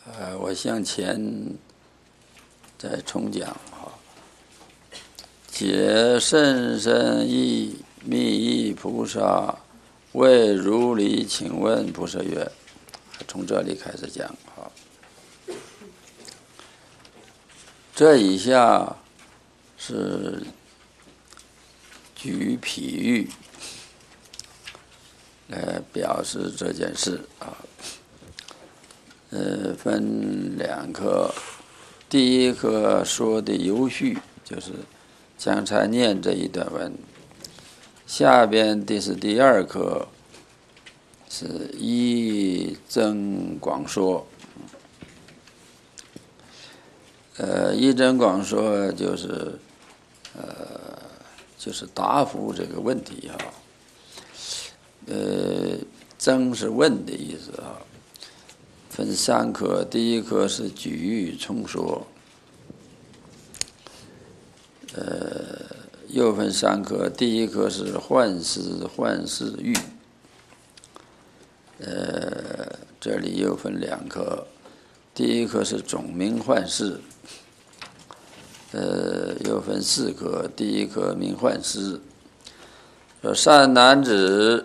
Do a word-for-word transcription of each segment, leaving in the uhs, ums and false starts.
呃，我向前再重讲啊，解甚深义密意菩萨为如理请问菩萨曰，从这里开始讲啊。这以下是举譬喻来表示这件事啊。呃，分两科，第一科说的游序，就是刚才念这一段文。下边第是第二科，是一增广说。呃，一增广说就是呃，就是答复这个问题哈。呃，增是问的意思啊。分三科，第一科是举喻重说，呃，又分三科，第一科是幻思幻事喻，呃，这里又分两科，第一科是总名幻事，呃，又分四科，第一科名幻思。说善男子，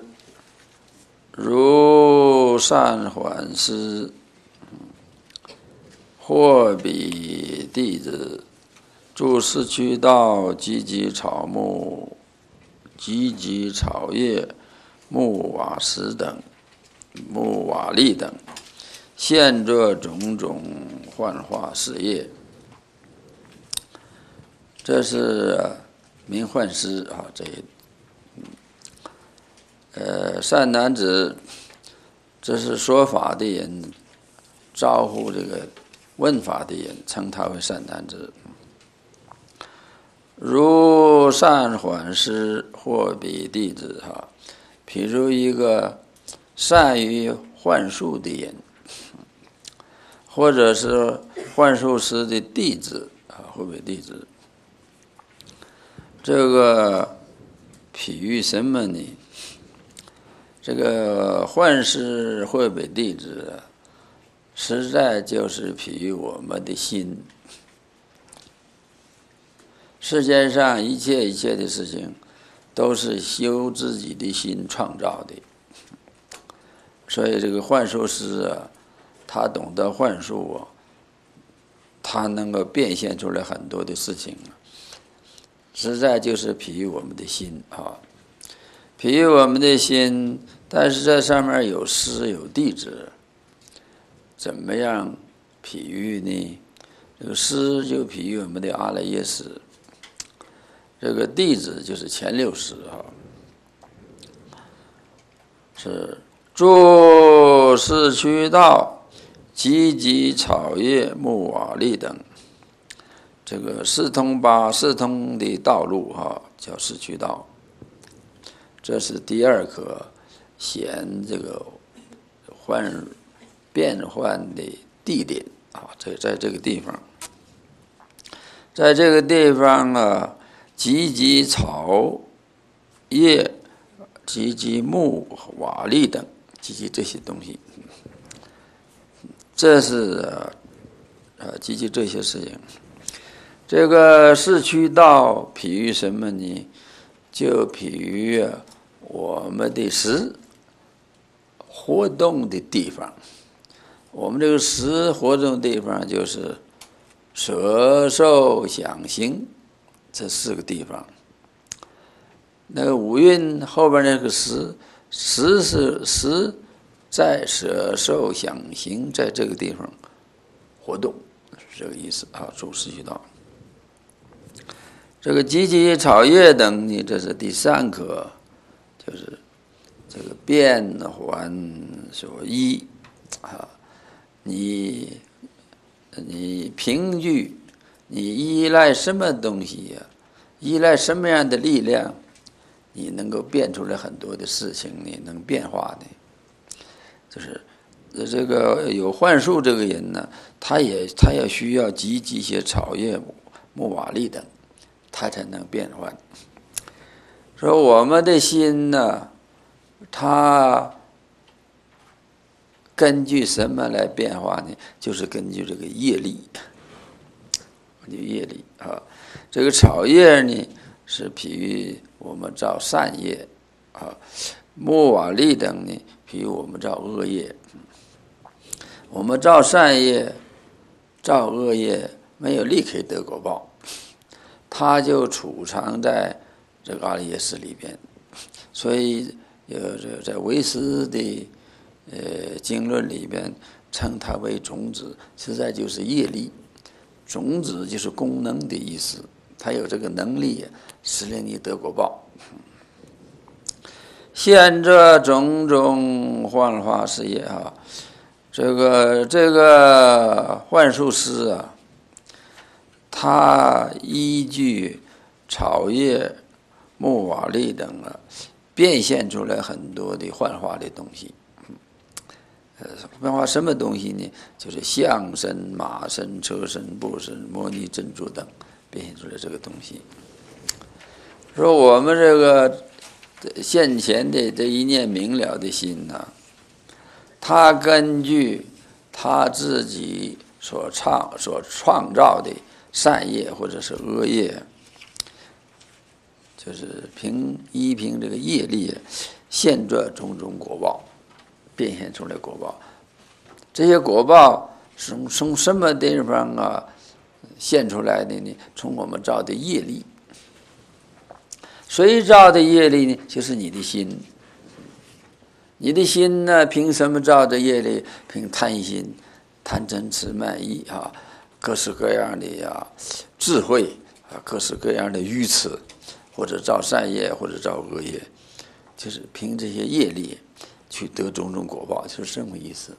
如善缓思。或彼弟子，住四驱道，积集草木，积集草叶，木瓦石等，木瓦砾等，现作种种幻化事业。这是名幻思啊，这呃善男子，这是说法的人招呼这个问法的人，称他为善男子。如善缓思或彼弟子哈，譬如一个善于幻术的人，或者是幻术师的弟子啊，或彼弟子。这个譬喻什么呢？这个幻师或彼弟子实在就是譬喻我们的心。世间上一切一切的事情，都是修自己的心创造的。所以这个幻术师啊，他懂得幻术啊，他能够变现出来很多的事情，实在就是譬喻我们的心啊。譬喻我们的心，但是这上面有师有弟子。怎么样譬喻呢？这个师就譬喻我们的阿赖耶识，这个弟子就是前六识啊，是住四驱道，积集草叶木瓦砾等。这个四通八四通的道路哈，叫四驱道。这是第二课，显这个幻变换的地点啊，这在这个地方，在这个地方啊，积集草叶、积集木瓦砾等，积集这些东西，这是呃积集这些事情。这个四驱道譬喻什么呢？就譬喻我们的识活动的地方。我们这个识活动的地方就是舍受想行这四个地方。那个五蕴后边那个识，识是识在舍受想行在这个地方活动，是这个意思啊。住四驱道。这个积集草叶等呢，这是第三科，就是这个变幻所依啊。你你凭据你依赖什么东西呀、啊？依赖什么样的力量，你能够变出来很多的事情，你能变化的。就是这个有幻术这个人呢，他也他也需要积集一些草叶木瓦砾等，他才能变换。说我们的心呢，它根据什么来变化呢？就是根据这个业力，业力啊。这个草业呢，是譬喻我们造善业啊；木瓦砾等呢，譬喻我们造恶业。我们造善业、造恶业，没有立刻得果报，它就储藏在这个阿赖耶识里边。所以，有在唯识的呃经论里边称它为种子，实在就是业力。种子就是功能的意思，它有这个能力，使令你得果报。现这种种幻化事业啊，这个这个幻术师啊，他依据草叶、木瓦砾等啊，变现出来很多的幻化的东西。呃，幻化什么东西呢？就是象身、马身、车身、布身、摩尼珍珠等变现出来这个东西。说我们这个现前的这一念明了的心呢、啊，他根据他自己所创所创造的善业或者是恶业，就是凭依凭这个业力现做种种果报，变现出来果报。这些果报是从什么地方啊现出来的呢？从我们造的业力。谁造的业力呢？就是你的心。你的心呢，凭什么造的业力？凭贪心、贪嗔痴慢疑啊，各式各样的呀智慧啊，各式各样的愚痴，或者造善业，或者造恶业，就是凭这些业力去得种种果报，就是这么意思。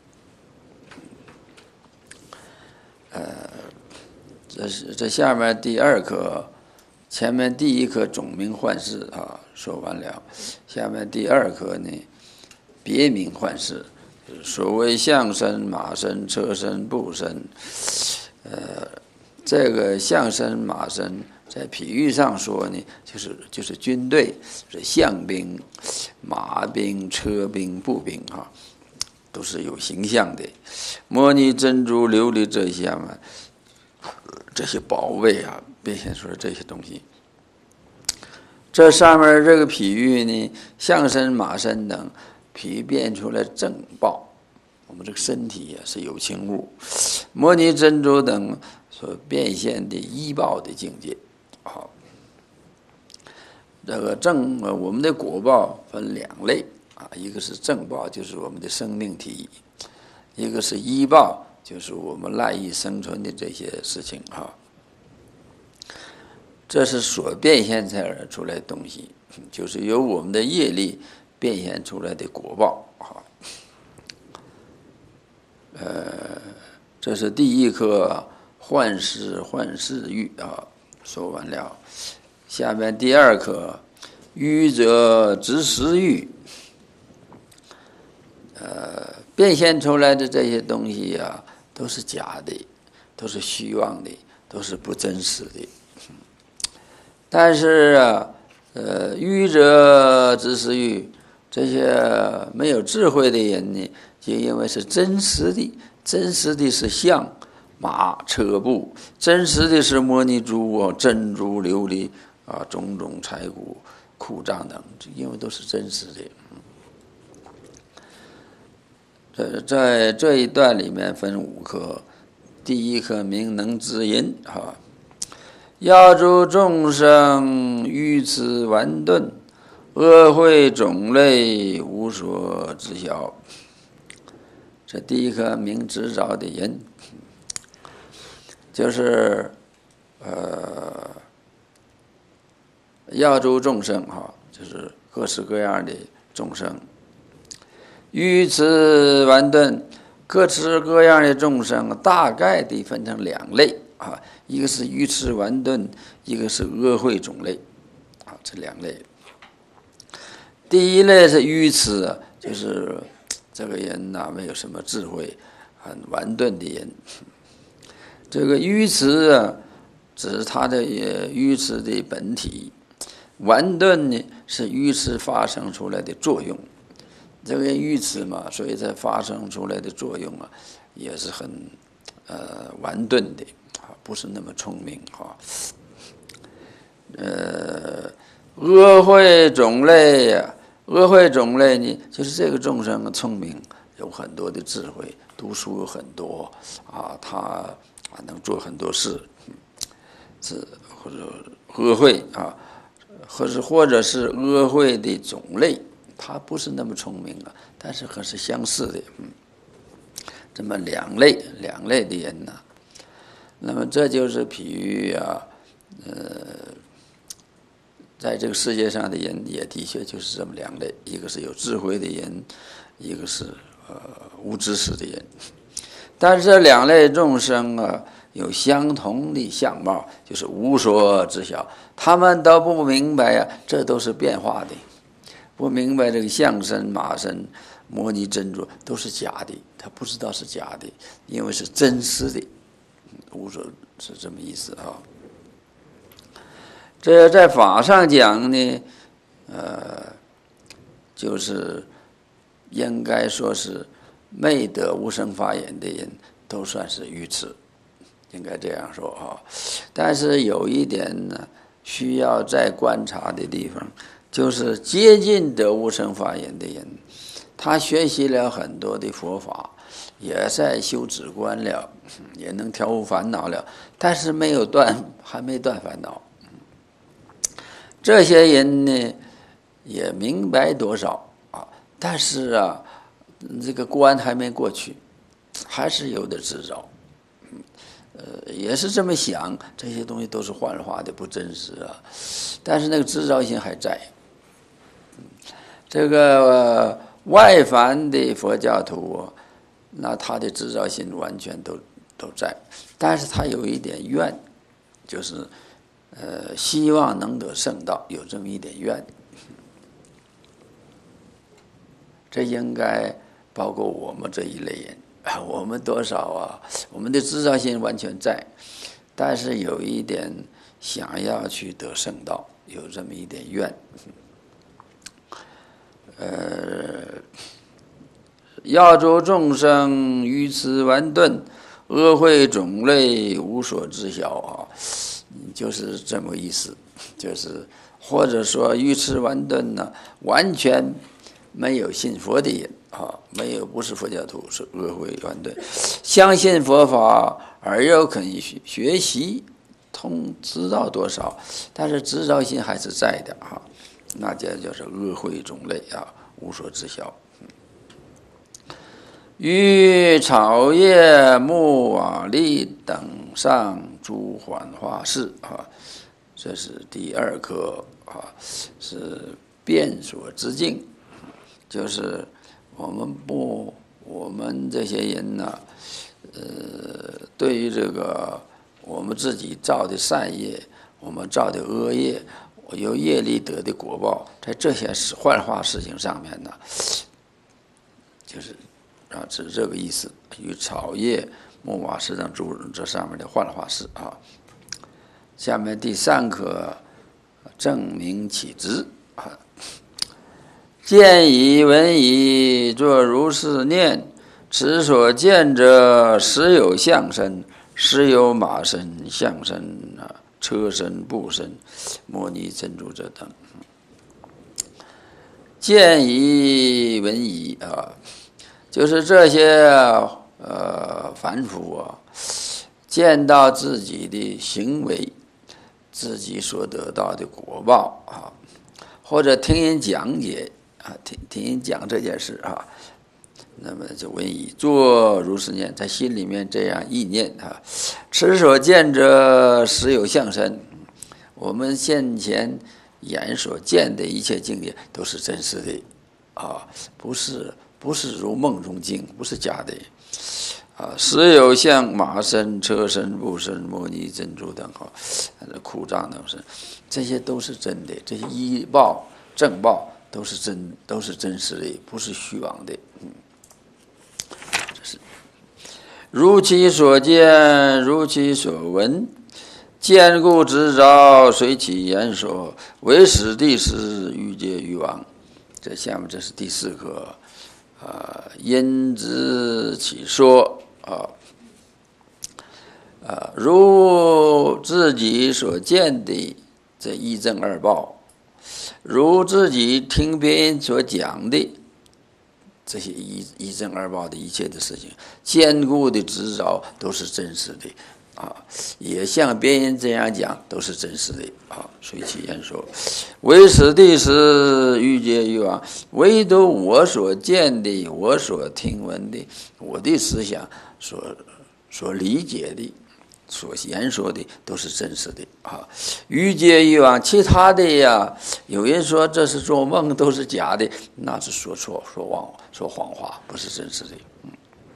呃，这是这下面第二课，前面第一课总名幻事啊说完了，下面第二课呢别名幻事，所谓象身、马身、车身、布身，呃，这个象身、马身在譬喻上说呢，就是就是军队，是象兵、马兵、车兵、步兵啊。都是有形象的，摩尼珍珠琉璃这些嘛，这些宝贝啊，变现出来这些东西。这上面这个譬喻呢，象身、马身等，譬喻变出来正报。我们这个身体啊是有情物，摩尼珍珠等所变现的依报的境界。好，这个正我们的果报分两类。啊，一个是正报，就是我们的生命体；一个是依报，就是我们赖以生存的这些事情啊。这是所变现出来的东西，就是由我们的业力变现出来的果报啊。呃，这是第一课幻事幻事喻啊，说完了。下面第二课愚者执实喻。呃，变现出来的这些东西啊，都是假的，都是虚妄的，都是不真实的。但是啊，呃，愚者执实喻，这些没有智慧的人呢，就因为是真实的，真实的是象、马、车、布，真实的是摩尼珠啊、珍珠、琉璃啊、种种财谷、库藏等，因为都是真实的。这在这一段里面分五课，第一课名能知因哈，要诸众生愚痴顽钝，恶慧种类无所知晓。这第一课名知着的因，就是呃要诸众生哈，就是各式各样的众生。愚痴顽钝，各式各样的众生大概地分成两类啊，一个是愚痴顽钝，一个是恶慧种类啊，这两类。第一类是愚痴，就是这个人呐、啊、没有什么智慧，很顽钝的人。这个愚痴啊，只是他的愚痴的本体，顽钝呢是愚痴发生出来的作用。 这个愚痴嘛，所以才发生出来的作用啊，也是很呃顽钝的啊，不是那么聪明哈。呃，恶慧种类呀、啊，恶慧种类呢，就是这个众生聪明，有很多的智慧，读书有很多啊，他啊能做很多事，是或者恶慧啊，或者或者是恶慧的种类，他不是那么聪明啊，但是很是相似的，嗯，这么两类两类的人呢、啊，那么这就是比喻啊，呃。在这个世界上的人也的确就是这么两类，一个是有智慧的人，一个是呃无知识的人。但是这两类众生啊，有相同的相貌，就是无所知晓。他们都不明白呀、啊，这都是变化的，不明白这个象身、马身、摩尼珍珠都是假的，他不知道是假的，因为是真实的，无所是这么意思啊。这在法上讲呢，呃，就是应该说是没得无生法眼的人都算是愚痴，应该这样说啊。但是有一点呢，需要再观察的地方，就是接近得无生法眼的人，他学习了很多的佛法，也在修止观了，也能调伏烦恼了，但是没有断，还没断烦恼。这些人呢，也明白多少啊，但是啊，这个关还没过去，还是有点执着。呃，也是这么想，这些东西都是幻化的，不真实啊。但是那个执着心还在。这个、呃、外凡的佛教徒、啊，那他的执着心完全都都在，但是他有一点愿，就是。呃，希望能得圣道，有这么一点愿，这应该包括我们这一类人。我们多少啊？我们的执着心完全在，但是有一点想要去得圣道，有这么一点愿。呃，要诸众生愚痴顽钝，恶慧种类无所知晓啊。就是这么意思，就是或者说愚痴顽钝呢，完全没有信佛的人啊，没有不是佛教徒，是恶慧顽钝，相信佛法而又肯学习，通知道多少，但是执着心还是在的啊，那这就是恶慧种类啊，无所知晓。于草叶木瓦砾等上诸幻化事啊，这是第二课啊，是变所之境，就是我们不，我们这些人呢，呃，对于这个我们自己造的善业，我们造的恶业，由业力得的果报，在这些事幻化事情上面呢，就是啊，是这个意思。与草叶、木瓦石等诸这上面的幻化事啊。下面第三课，证明起执啊。见已闻已，作如是念：此所见者，实有象身，实有马身、象身啊、车身、布身、摩尼珍珠者等。见已闻已啊。就是这些呃凡夫啊，见到自己的行为，自己所得到的果报啊，或者听人讲解啊，听听人讲这件事啊，那么就闻已，作如是念，在心里面这样意念啊，此所见者，实有象身。我们现前眼所见的一切境界都是真实的啊，不是。不是如梦中境，不是假的，啊，实有像马身、车身、布身、摩尼珍珠等哈，苦障等身，这些都是真的，这些医报、正报都是真，都是真实的，不是虚妄的。嗯，这是如其所见，如其所闻，见故执着，随其言说，为始地时，欲界欲亡。这下面这是第四课。 啊，因之起说啊，啊，如自己所见的这一正二报，如自己听别人所讲的这些一一正二报的一切的事情，坚固的执着都是真实的啊，也像别人这样讲都是真实的啊。所以其言说，唯此地时欲界欲望，唯独我所见的、我所听闻的、我的思想所所理解的、所言说的都是真实的啊。欲界欲望，其他的呀，有人说这是做梦，都是假的，那是说错、说妄、说谎话，不是真实的。嗯，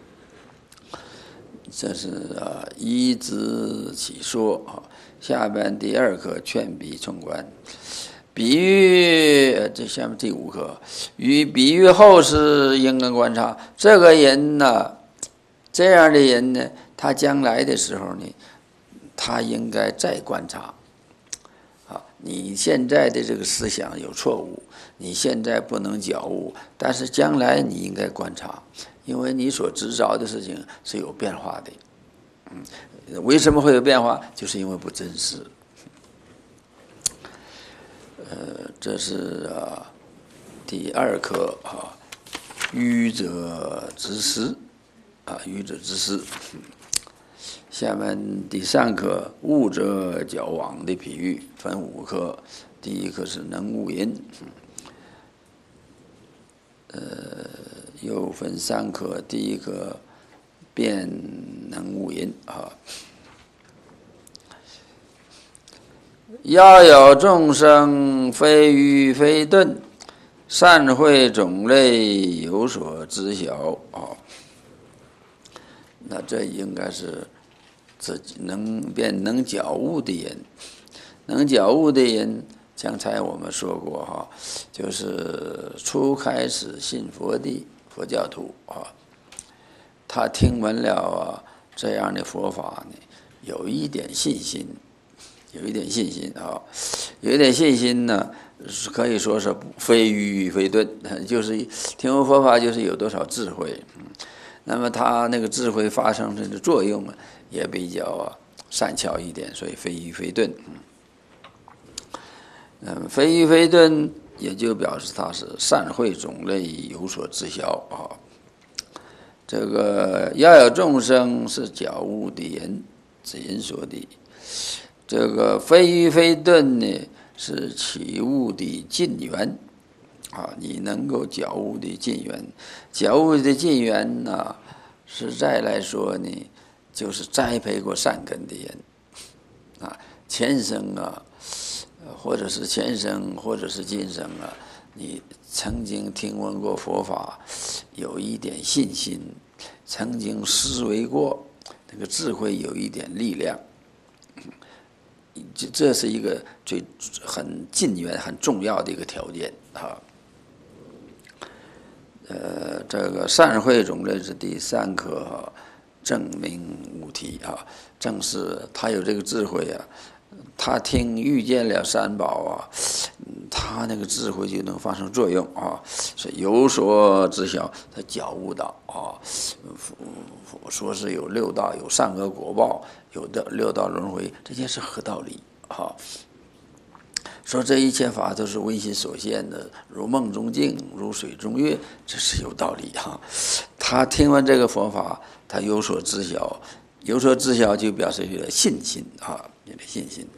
这是啊，依之起说啊。下边第二课劝彼从观，比喻这下面第五课，与比喻后世应该观察这个人呢，这样的人呢，他将来的时候呢，他应该再观察啊。你现在的这个思想有错误，你现在不能觉悟，但是将来你应该观察，因为你所执着的事情是有变化的。嗯，为什么会有变化？就是因为不真实。呃，这是啊第二课啊，愚者之思啊，愚者之思。下面第三课悟者矫枉的比喻，分五课。第一课是能悟淫，呃，又分三课。第一课辩能悟淫啊。要有众生非愚非钝，善慧种类有所知晓啊。那这应该是自己能变能觉悟的人，能觉悟的人，刚才我们说过哈，就是初开始信佛的佛教徒啊，他听闻了啊这样的佛法呢，有一点信心。有一点信心啊，有一点信心呢，可以说是非愚非钝，就是听闻佛法就是有多少智慧，嗯，那么他那个智慧发生的作用也比较善巧一点，所以非愚非钝。嗯，非愚非钝也就表示他是善慧种类有所知晓啊。这个要有众生是觉悟的人，是人说的。这个非愚非钝呢，是起悟的近缘啊，你能够觉悟的近缘，觉悟的近缘呢，实在来说呢，就是栽培过善根的人啊，前生啊，或者是前生，或者是今生啊，你曾经听闻过佛法，有一点信心，曾经思维过，这个智慧有一点力量。这是一个最很近缘、很重要的一个条件啊。呃，这个善慧种类是第三课啊，证明无题啊，正是他有这个智慧啊，他听遇见了三宝啊，他那个智慧就能发生作用啊，是有所知晓，他觉悟到啊，说是有六道，有善恶果报，有的六道轮回，这件事合道理啊。说这一切法都是唯心所现的，如梦中镜，如水中月，这是有道理哈。他听完这个佛法，他有所知晓，有所知晓就表示有点信心啊，有点信心。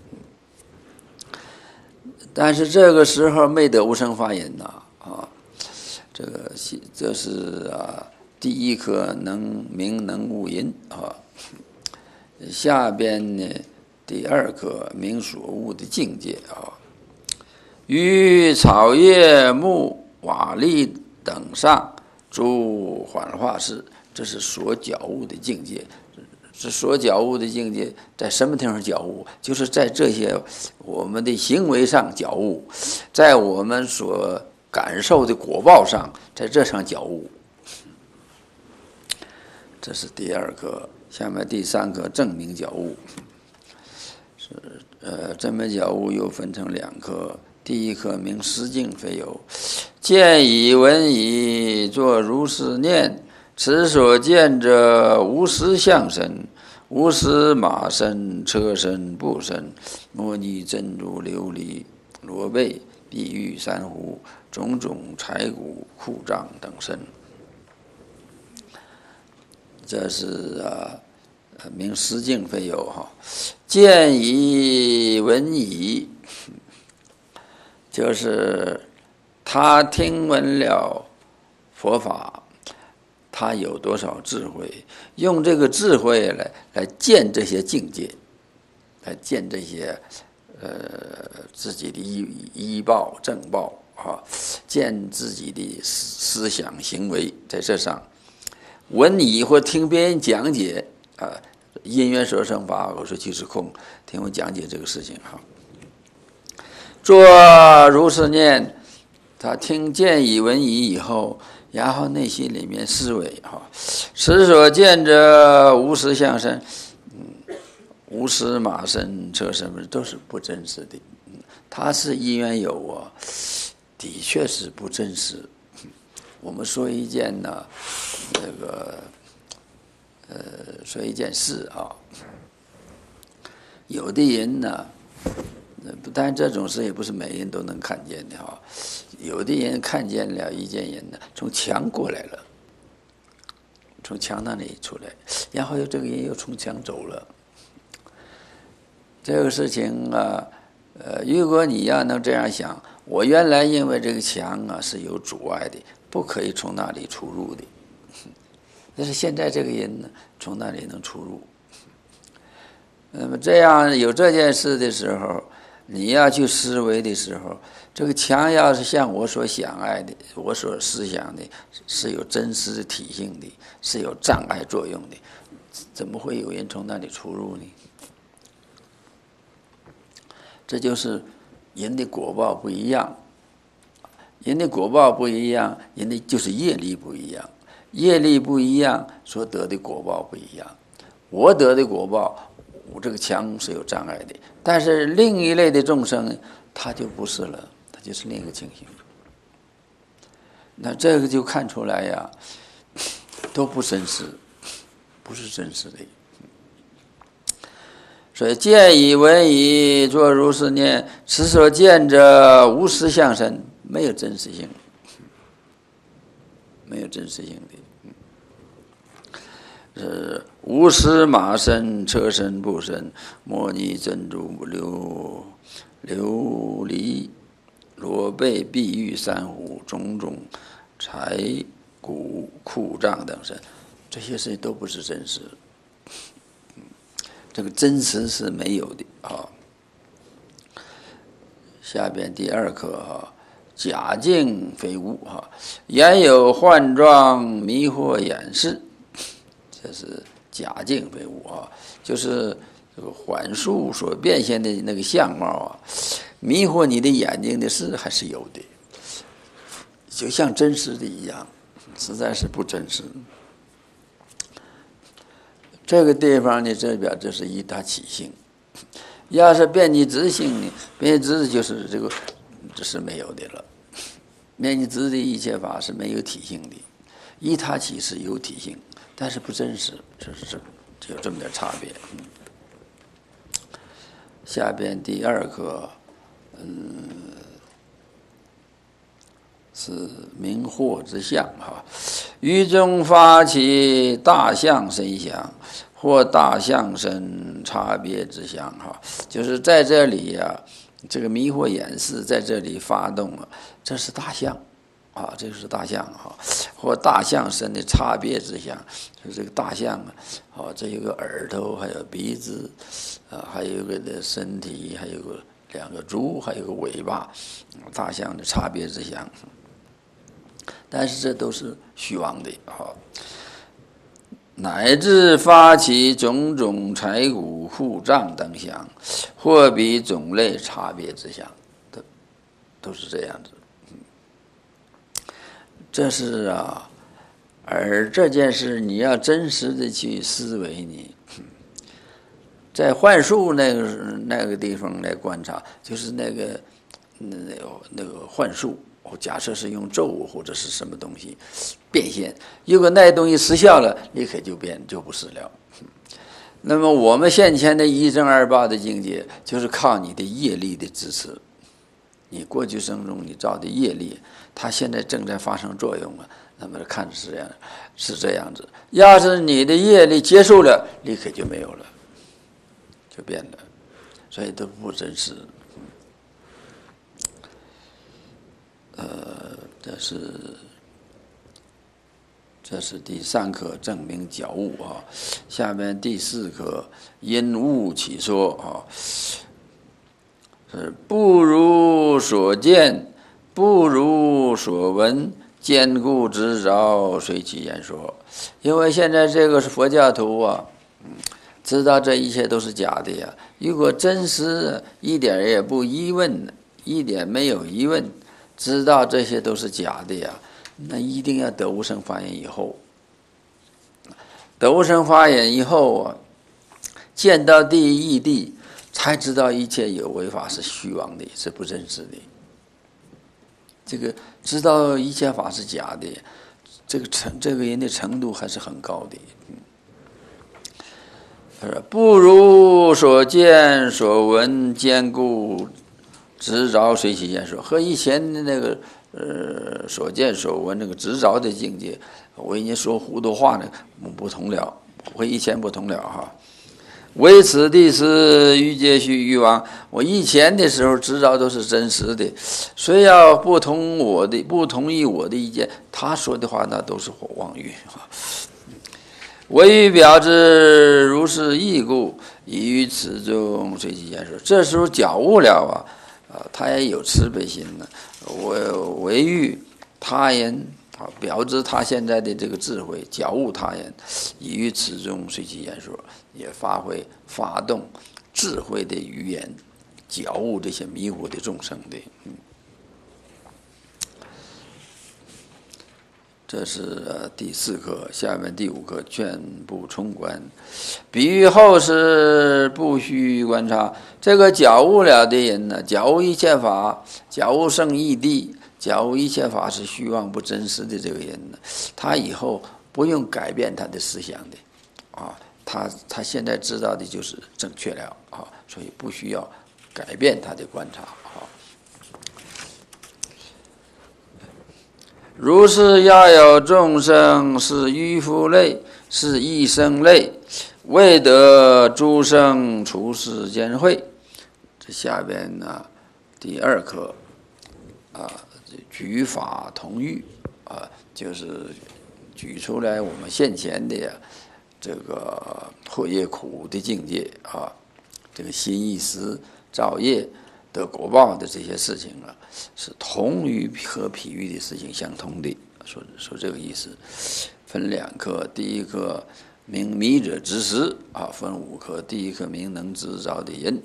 但是这个时候没得无生法忍呐啊，这个这是啊第一课能明能悟淫啊，下边呢第二课明所悟的境界啊。于草叶木瓦砾等上诸幻化事，这是所觉悟的境界。是所觉悟的境界，在什么地方觉悟？就是在这些我们的行为上觉悟，在我们所感受的果报上，在这上觉悟。这是第二课，下面第三课证明觉悟。是呃，证明觉悟又分成两课。第一课明实境非有， 见已闻已，作如是念。此所见者，无实相身，无实马身、车身、布身、摩尼珍珠、琉璃、罗贝、碧玉、珊瑚、种种柴骨、库障等身。这是啊，名实境非有哈。见已闻已，就是他听闻了佛法，他有多少智慧，用这个智慧来来见这些境界，来见这些呃自己的依依报正报啊，见自己的思想行为，在这上闻已或听别人讲解啊，因缘所生法，我说即是空，听我讲解这个事情哈。做如是念，他听见已闻已以后，然后内心里面思维哈，此所见者无实相身，嗯，无实马身、车身都是不真实的，嗯，它是因缘有啊，的确是不真实。我们说一件呢，那个呃，说一件事啊，有的人呢。当然，这种事也不是每人都能看见的哈。有的人看见了一件人呢，从墙过来了，从墙那里出来，然后又这个人又从墙走了。这个事情啊，呃，如果你要能这样想，我原来因为这个墙啊是有阻碍的，不可以从那里出入的。但是现在这个人呢，从那里能出入。那么这样有这件事的时候，你要去思维的时候，这个墙要是像我所想爱的，我所思想的，是有真实的体性的，是有障碍作用的，怎么会有人从那里出入呢？这就是人的果报不一样，人的果报不一样，人的就是业力不一样，业力不一样，所得的果报不一样。我得的果报，我这个墙是有障碍的，但是另一类的众生，他就不是了，他就是另一个情形。那这个就看出来呀，都不真实，不是真实的。所以见已闻已，作如是念。此所见者，无实相身，没有真实性，没有真实性的。是无实马身、车身、布身、摩尼珍珠、琉琉璃、罗贝、碧玉、珊瑚、种种柴骨、库障等身，这些事情都不是真实。这个真实是没有的啊。下边第二课哈，假境非物哈，言有幻状，迷惑掩饰。这是假境非物啊，就是这个幻术所变现的那个相貌啊，迷惑你的眼睛的事还是有的，就像真实的一样，实在是不真实。这个地方呢，这表这是一大起性。要是变你执性呢，变执就是这个，这是没有的了。变你执的一切法是没有体性的，依他起是有体性。但是不真实，就是有这么点差别。嗯、下边第二课，嗯，是明惑之相哈。于中发起大相身相，或大相身差别之相哈，就是在这里呀、啊，这个迷惑眼识在这里发动了，这是大相。啊，这是大象哈，或大象身的差别之相，就这个大象啊，哦，这有个耳朵，还有鼻子，啊，还有个的身体，还有个两个足，还有个尾巴，大象的差别之相。但是这都是虚妄的哈，乃至发起种种柴骨、库障等相，或比种类差别之相，都都是这样子。这是啊，而这件事你要真实的去思维你，在幻术那个那个地方来观察，就是那个那个那个幻术，假设是用咒或者是什么东西变现，如果那东西失效了，立刻就变就不是了。那么我们现前的一正二报的境界，就是靠你的业力的支持。你过去生中你造的业力，它现在正在发生作用了。那么看是这样，是这样子。要是你的业力结束了，立刻就没有了，就变了，所以都不真实。呃，这是这是第三课证明觉悟啊。下面第四课因悟起说啊，是不如所见，不如所闻。坚固执着，随其言说。因为现在这个是佛教徒啊，知道这一切都是假的呀。如果真实一点也不疑问，一点没有疑问，知道这些都是假的呀，那一定要得无生法眼以后，得无生法眼以后啊，见到第一义谛，才知道一切有为法是虚妄的，是不真实的。这个知道一切法是假的，这个程这个人的程度还是很高的。他说：“不如所见所闻，坚固执着，随其言说。”和以前的那个呃所见所闻那个执着的境界，我已经说糊涂话呢，不同了，和以前不同了哈。为此地是欲界虚欲妄，我以前的时候知道都是真实的，谁要不同我的不同意我的意见，他说的话那都是妄语。唯欲表之，如是义故，已于此中随其言说。这时候觉悟了啊，啊，他也有慈悲心了。我唯欲他言啊，表知他现在的这个智慧，觉悟他言，已于此中随其言说。也发挥发动智慧的语言，觉悟这些迷糊的众生的。嗯，这是第四课，下面第五课全部重观。比喻后世不须观察，这个觉悟了的人呢，觉悟一切法，觉悟圣义谛，觉悟一切法是虚妄不真实的这个人呢，他以后不用改变他的思想的啊。他他现在知道的就是正确了啊，所以不需要改变他的观察啊。如是要有众生，是愚夫类，是异生类，未得诸生处世间会。这下边呢，第二课啊，举法同喻啊，就是举出来我们现前的呀。这个祸业苦的境界啊，这个心意识造业得果报的这些事情啊，是同于和譬喻的事情相同的。说说这个意思，分两课。第一课明迷者之时啊，分五课。第一课明能制造的人。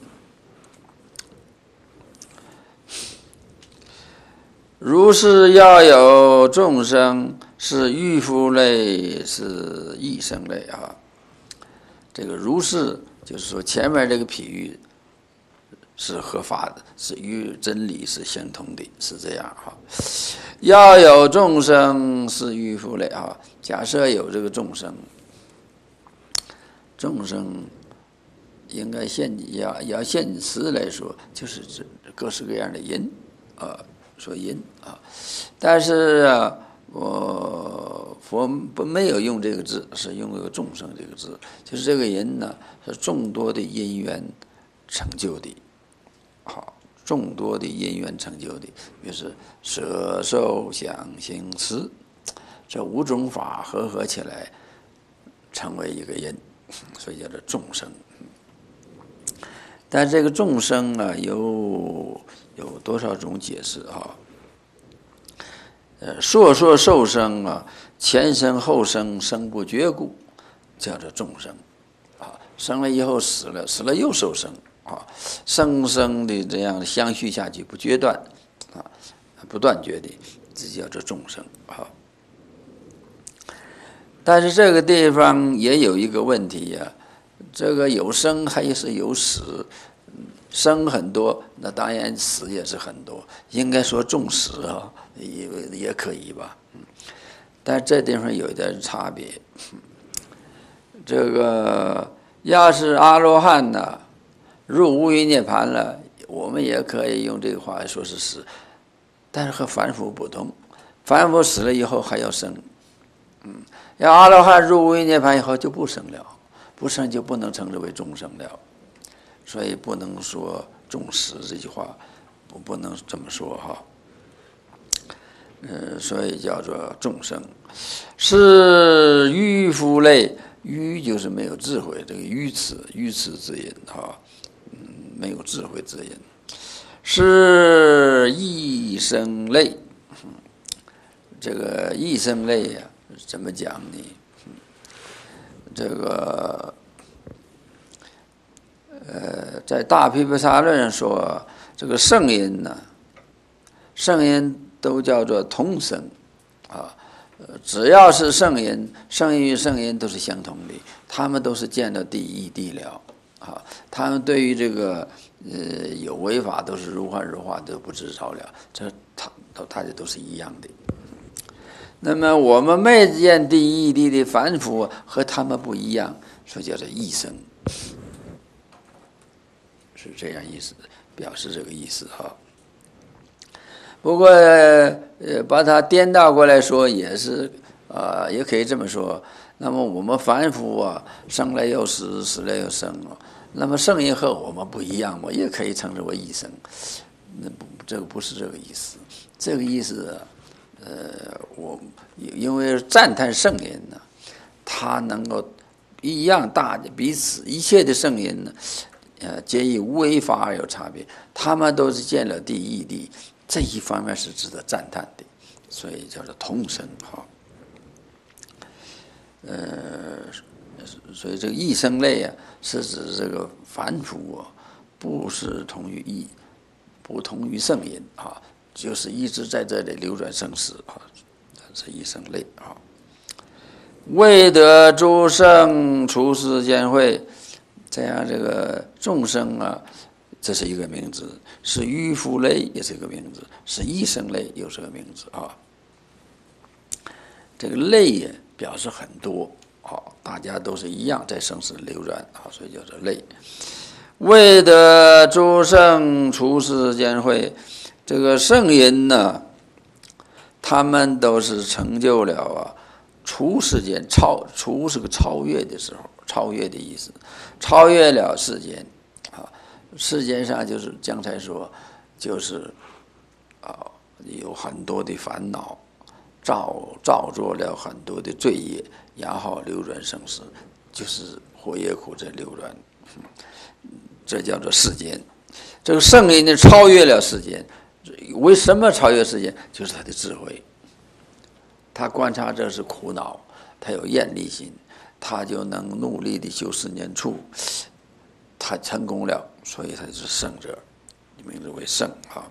如是要有众生，是愚夫类，是异生类啊。这个如是就是说前面这个譬喻是合法的，是与真理是相同的，是这样哈。要有众生是愚夫类啊。假设有这个众生，众生应该现要要现实来说，就是指各式各样的人啊。说因啊，但是啊，我佛不没有用这个字，是用这个众生这个字，就是这个人呢是众多的因缘成就的，好，众多的因缘成就的，比如是舍受想行识这五种法合合起来成为一个因，所以叫做众生。但这个众生啊，有有多少种解释啊？呃，烁烁受生啊，前生后生，生不绝故，叫做众生啊。生了以后死了，死了又受生啊，生生的这样相续下去，不决断啊，不断绝的，这叫做众生啊。但是这个地方也有一个问题呀、啊，这个有生还是有死， 生很多，那当然死也是很多，应该说众死啊，也也可以吧。但这地方有一点差别。这个要是阿罗汉呢，入无余涅盘了，我们也可以用这个话来说是死，但是和凡夫不同，凡夫死了以后还要生，嗯，要阿罗汉入无余涅盘以后就不生了，不生就不能称之为众生了，所以不能说众死这句话，不不能这么说哈。呃，所以叫做众生，是愚夫类，愚就是没有智慧，这个愚痴，愚痴之音哈，嗯，没有智慧之音，是异生类，这个异生类呀、啊，怎么讲呢？这个，呃，在大毗婆沙论上说，这个圣音呢，圣音都叫做同生，啊，只要是圣音，圣音与圣音都是相同的，他们都是见到第一地了，啊，他们对于这个呃有为法都是如幻如化，都不知着了，这他都大家都是一样的。那么我们没见第一地的凡夫和他们不一样，所以叫做异生，是这样意思，表示这个意思哈。不过，呃，把它颠倒过来说也是，啊、呃，也可以这么说。那么我们凡夫啊，生来又死，死来又生啊。那么圣音和我们不一样嘛，也可以称之为异生。那不，这个不是这个意思。这个意思，呃，我因为赞叹圣音呢，它能够一样大的彼此一切的圣音呢，呃，皆以无为法而有差别。他们都是见了第一地。这一方面是值得赞叹的，所以叫做同生哈。呃，所以这个异生类啊，是指这个凡夫啊，不是同于异，不同于圣音啊，就是一直在这里流转生死啊，是异生类啊。为得诸圣出世间会，这样这个众生啊。这是一个名字，是愚夫类也是一个名字，是异生类又是个名字啊。这个类也表示很多啊，大家都是一样在生死流转啊，所以叫做类。为得诸圣出世间会，这个圣音呢，他们都是成就了啊，出世间超出是个超越的时候，超越的意思，超越了世间。世间上就是刚才说，就是啊，有很多的烦恼，造造作了很多的罪业，然后流转生死，就是活业苦在流转，这叫做世间。这个圣音呢，超越了世间。为什么超越世间？就是他的智慧。他观察这是苦恼，他有厌离心，他就能努力的修四念处，他成功了。所以他就是圣者，名字为圣啊。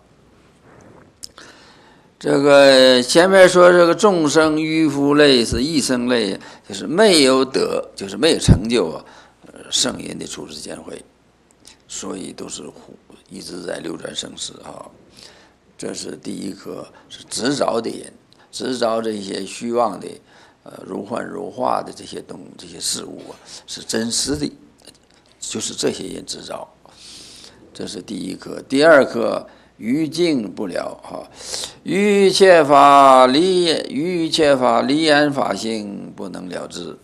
这个前面说这个众生愚夫类是异生类，就是没有得，就是没有成就啊，圣音的出世间会，所以都是一直在流转生死啊。这是第一颗是执着的人，执着这些虚妄的，呃，如幻如化的这些东这些事物啊，是真实的，就是这些人执着。这是第一颗，第二颗于境不了哈，于一切法离于一切法离言法性不能了知，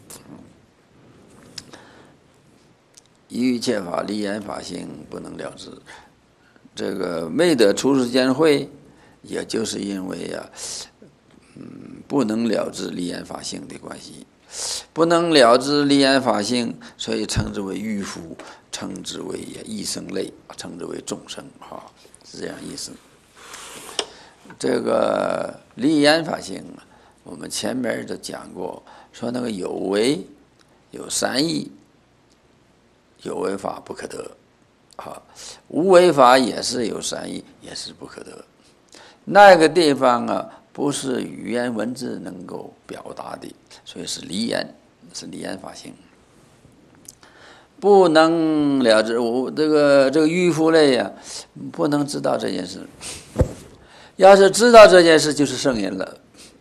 于一切法离言法性不能了知。这个没得出世间会，也就是因为呀、啊，嗯，不能了知离言法性的关系，不能了知离言法性，所以称之为愚夫。称之为异生类，称之为众生，哈，是这样意思。这个离言法性，我们前面都讲过，说那个有为有三义，有为法不可得，啊，无为法也是有三义，也是不可得。那个地方啊，不是语言文字能够表达的，所以是离言，是离言法性。 不能了知。我这个这个愚夫类呀、啊，不能知道这件事。要是知道这件事，就是圣人了。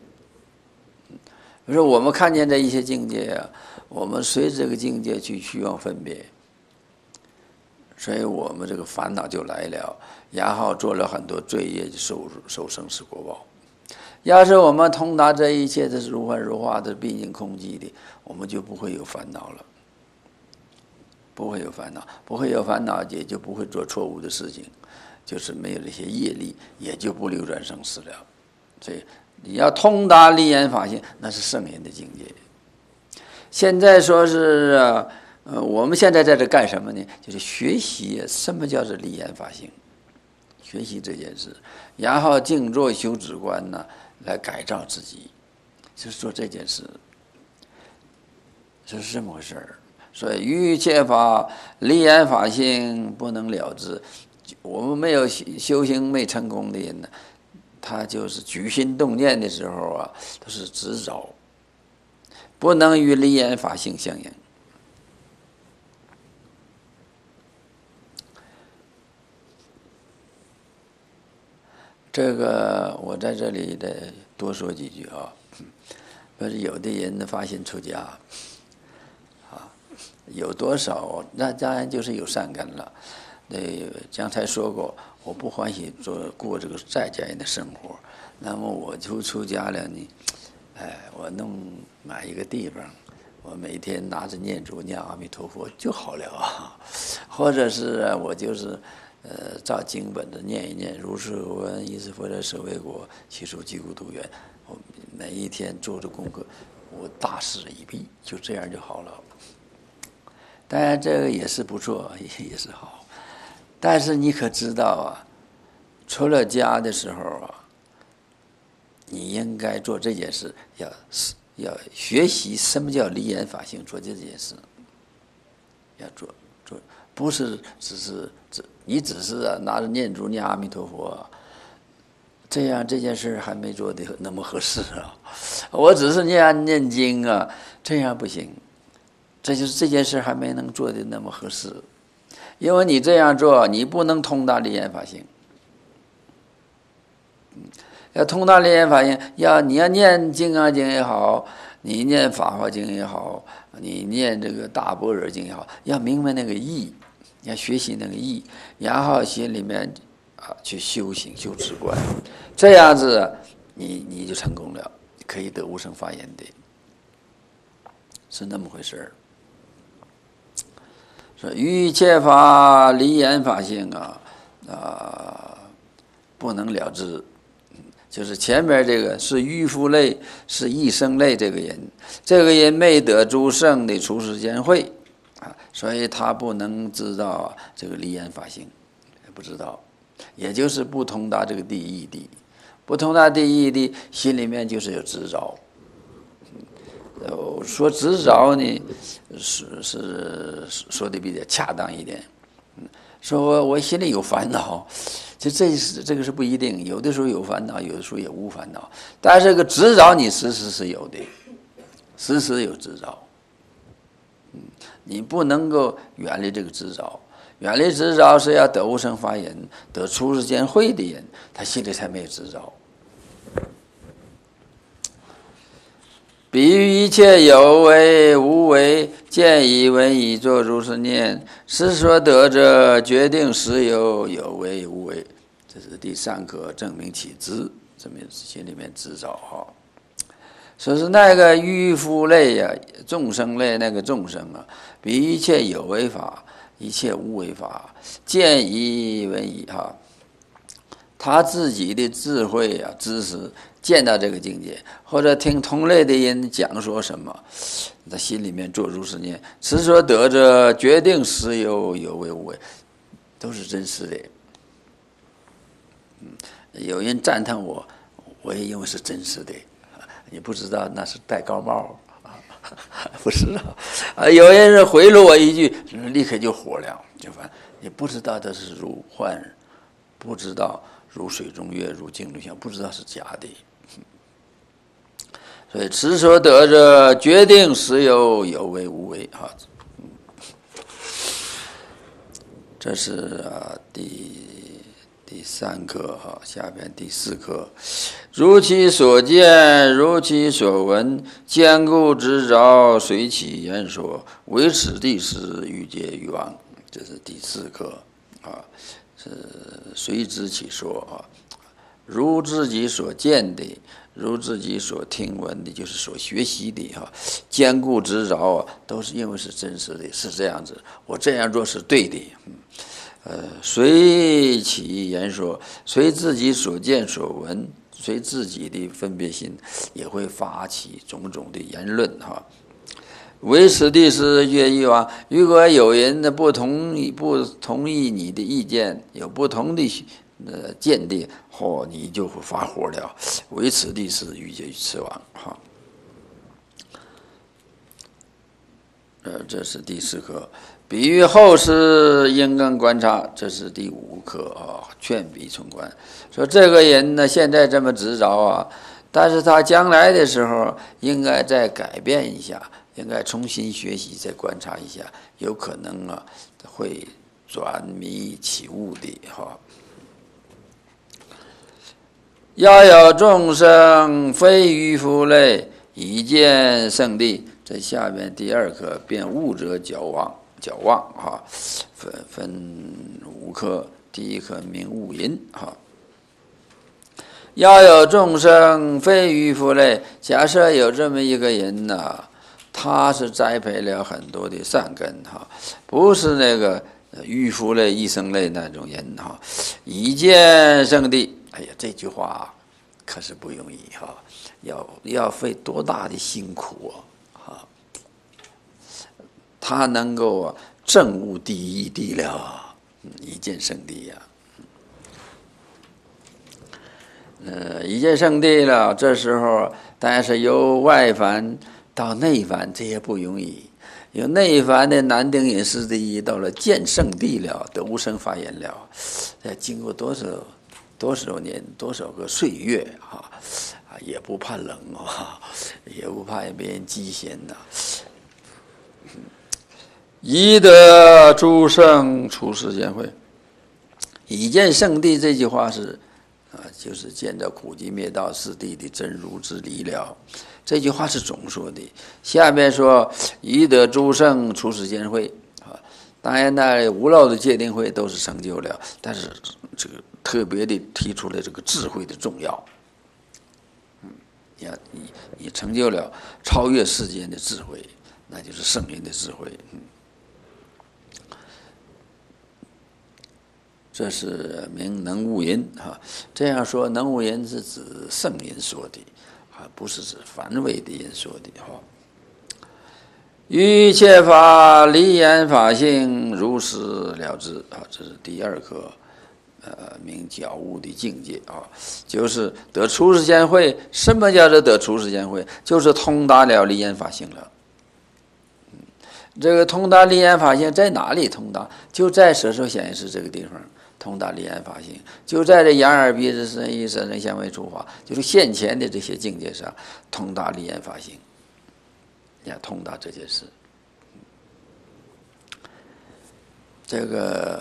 比如说，我们看见这一些境界啊，我们随这个境界去虚妄分别，所以我们这个烦恼就来了，然后做了很多罪业，受受生死果报。要是我们通达这一切的是如幻如化的毕竟空寂的，我们就不会有烦恼了，不会有烦恼，不会有烦恼，也就不会做错误的事情，就是没有这些业力，也就不流转生死了。所以你要通达离言法性，那是圣人的境界。现在说是啊，呃，我们现在在这干什么呢？就是学习什么叫做离言法性，学习这件事，然后静坐修止观呢，来改造自己，就是做这件事，就是这么回事儿。所以于一切法离言法性不能了知，我们没有修行没成功的人呢，他就是举心动念的时候啊，都是执着，不能与离言法性相应。这个我在这里得多说几句啊。不是有的人发心出家啊，有多少那当然就是有善根了。那刚才说过，我不欢喜做过这个在家人的生活，那么我就出家了呢。哎，我弄买一个地方，我每天拿着念珠念阿弥陀佛就好了啊。或者是我就是呃照经本的念一念，如是我闻，一是佛在舍卫国，其数即故度远。我每一天做着功课，我大事已毕，就这样就好了。当然这个也是不错，也是好。但是你可知道啊，出了家的时候啊，你应该做这件事，要要学习什么叫离言法性，做这件事，要做做，不是只是只你只是啊拿着念珠念阿弥陀佛、啊，这样这件事还没做的那么合适啊。我只是念念经啊，这样不行，这就是这件事还没能做的那么合适，因为你这样做，你不能通达离言法性。要通达离言法性，要你要念金刚经也好，你念法华经也好，你念这个大般若经也好，要明白那个意，要学习那个意，然后心里面啊去修行修止观，这样子你你就成功了，可以得无生法眼的，是那么回事儿。说于一切法离言法性啊啊，不能了知。就是前面这个是愚夫类，是异生类，这个人，这个人没得诸圣的出世间慧啊，所以他不能知道这个离言法性，不知道，也就是不通达这个第一谛，不通达第一谛，心里面就是有执着。呃，说执着呢，是是说的比较恰当一点。说我我心里有烦恼，就这是这个是不一定，有的时候有烦恼，有的时候也无烦恼。但是这个执着你时时是有的，时时有执着。嗯，你不能够远离这个执着，远离执着是要得无生法忍，得出世间慧的人，他心里才没有执着。比喻一切有为无为，见已闻已作如是念，是所得者决定实有有为无为。这是第三个证明起执，证明心里面执着哈。说是那个愚夫类呀、啊，众生类那个众生啊，比一切有为法，一切无为法，见已闻已哈。他自己的智慧啊，知识见到这个境界，或者听同类的人讲说什么，他心里面做如是念，此所得者决定实有有为无为，都是真实的。嗯，有人赞叹我，我也认为是真实的。你不知道那是戴高帽啊，不是啊。啊，有人是回了我一句，立刻就火了，就反你不知道这是如幻，不知道如水中月，如镜中像，不知道是假的。所以此所得者决定实有有为无为啊。 这是啊第第三课哈，下边第四课，如其所见，如其所闻，坚固之兆，随其言说，为此地时，欲界欲望。这是第四课啊，是随之其说啊，如自己所见的。如自己所听闻的，就是所学习的哈，坚固之兆啊，都是因为是真实的，是这样子。我这样做是对的，嗯，呃，随其言说，随自己所见所闻，随自己的分别心，也会发起种种的言论哈。为此地时，越欲望。如果有人的不同意，不同意你的意见，有不同的呃见地，哦，你就会发火了。为此地时，欲界痴亡哈。呃，这是第四课。比喻后世应当观察，这是第五课啊。劝彼从观，说这个人呢，现在这么执着啊，但是他将来的时候应该再改变一下。应该重新学习，再观察一下，有可能啊会转迷起悟的哈。要有众生非愚夫类，以见圣地。这下面第二课变悟者矫妄，矫妄哈，分分五课，第一课名悟淫哈。要有众生非愚夫类，假设有这么一个人呢、啊。他是栽培了很多的善根哈，不是那个愚夫类、异生类那种人哈。以见圣地，哎呀，这句话可是不容易哈，要要费多大的辛苦啊！哈，他能够啊证悟第一地了，以见圣地呀、啊。呃，一见圣地了，这时候但是由外凡到内凡，这也不容易。有内凡的南丁隐士第一，到了见圣地了，得无生发言了。呃，经过多少多少年、多少个岁月啊，啊，也不怕冷啊，也不怕别人讥嫌呐。宜得诸圣出世间会，以见圣地这句话是啊，就是见到苦集灭道四谛的真如之理了。这句话是总说的，下面说宜得诸圣出世间会啊，当然那无漏的戒定慧都是成就了，但是这个特别的提出了这个智慧的重要。嗯，你你你成就了超越世间的智慧，那就是圣人的智慧。嗯，这是名能悟淫哈。这样说，能悟淫是指圣人说的。不是指凡位的人说的哈。于一切法离言法性，如实了知啊，这是第二课，呃，名觉悟的境界啊，就是得出世间慧。什么叫做得出世间慧？就是通达了离言法性了。嗯，这个通达离言法性在哪里通达？就在舍受显示这个地方。通达离言法性，就在这眼耳鼻舌身意三身相位触法，就是现前的这些境界上，通达离言法性，要通达这件事。这个，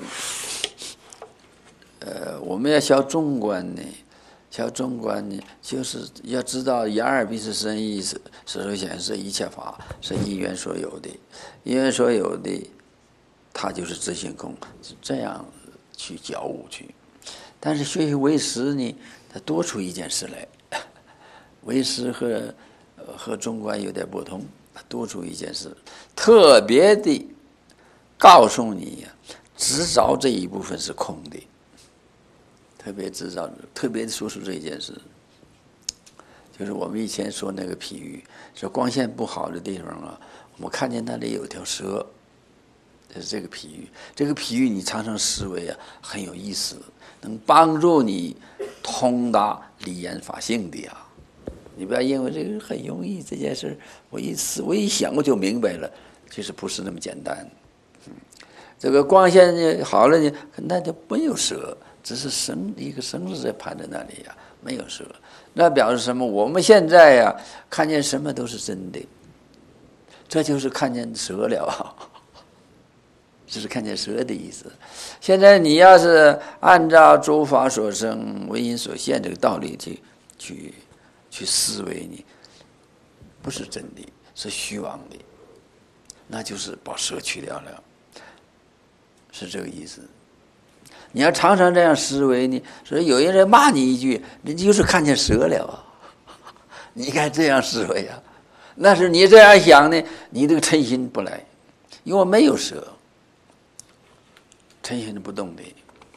呃，我们要学中观呢，学中观呢，就是要知道眼耳鼻舌身意是是首显示一切法是因缘所有的，因缘所有的，它就是自性空，是这样。去觉悟去，但是学习唯识呢，它多出一件事来。唯识和和中观有点不同，多出一件事，特别的告诉你呀，执着这一部分是空的，特别执着，特别说出这一件事，就是我们以前说那个譬喻，说光线不好的地方啊，我们看见那里有条蛇。这是这个譬喻，这个譬喻你常常思维啊，很有意思，能帮助你通达离言法性的呀。你不要因为这个很容易这件事，我一思我一想我就明白了，其实不是那么简单。嗯，这个光线呢好了呢，那就没有蛇，只是绳一个绳子在盘在那里呀，没有蛇。那表示什么？我们现在呀，看见什么都是真的，这就是看见蛇了。 这是看见蛇的意思。现在你要是按照诸法所生为因所现这个道理去去去思维，你不是真理，是虚妄的，那就是把蛇去掉了，是这个意思。你要常常这样思维呢，所以有人来骂你一句，你就是看见蛇了啊！你应该这样思维啊。那是你这样想呢，你这个嗔心不来，因为没有蛇，嗔心是不动的。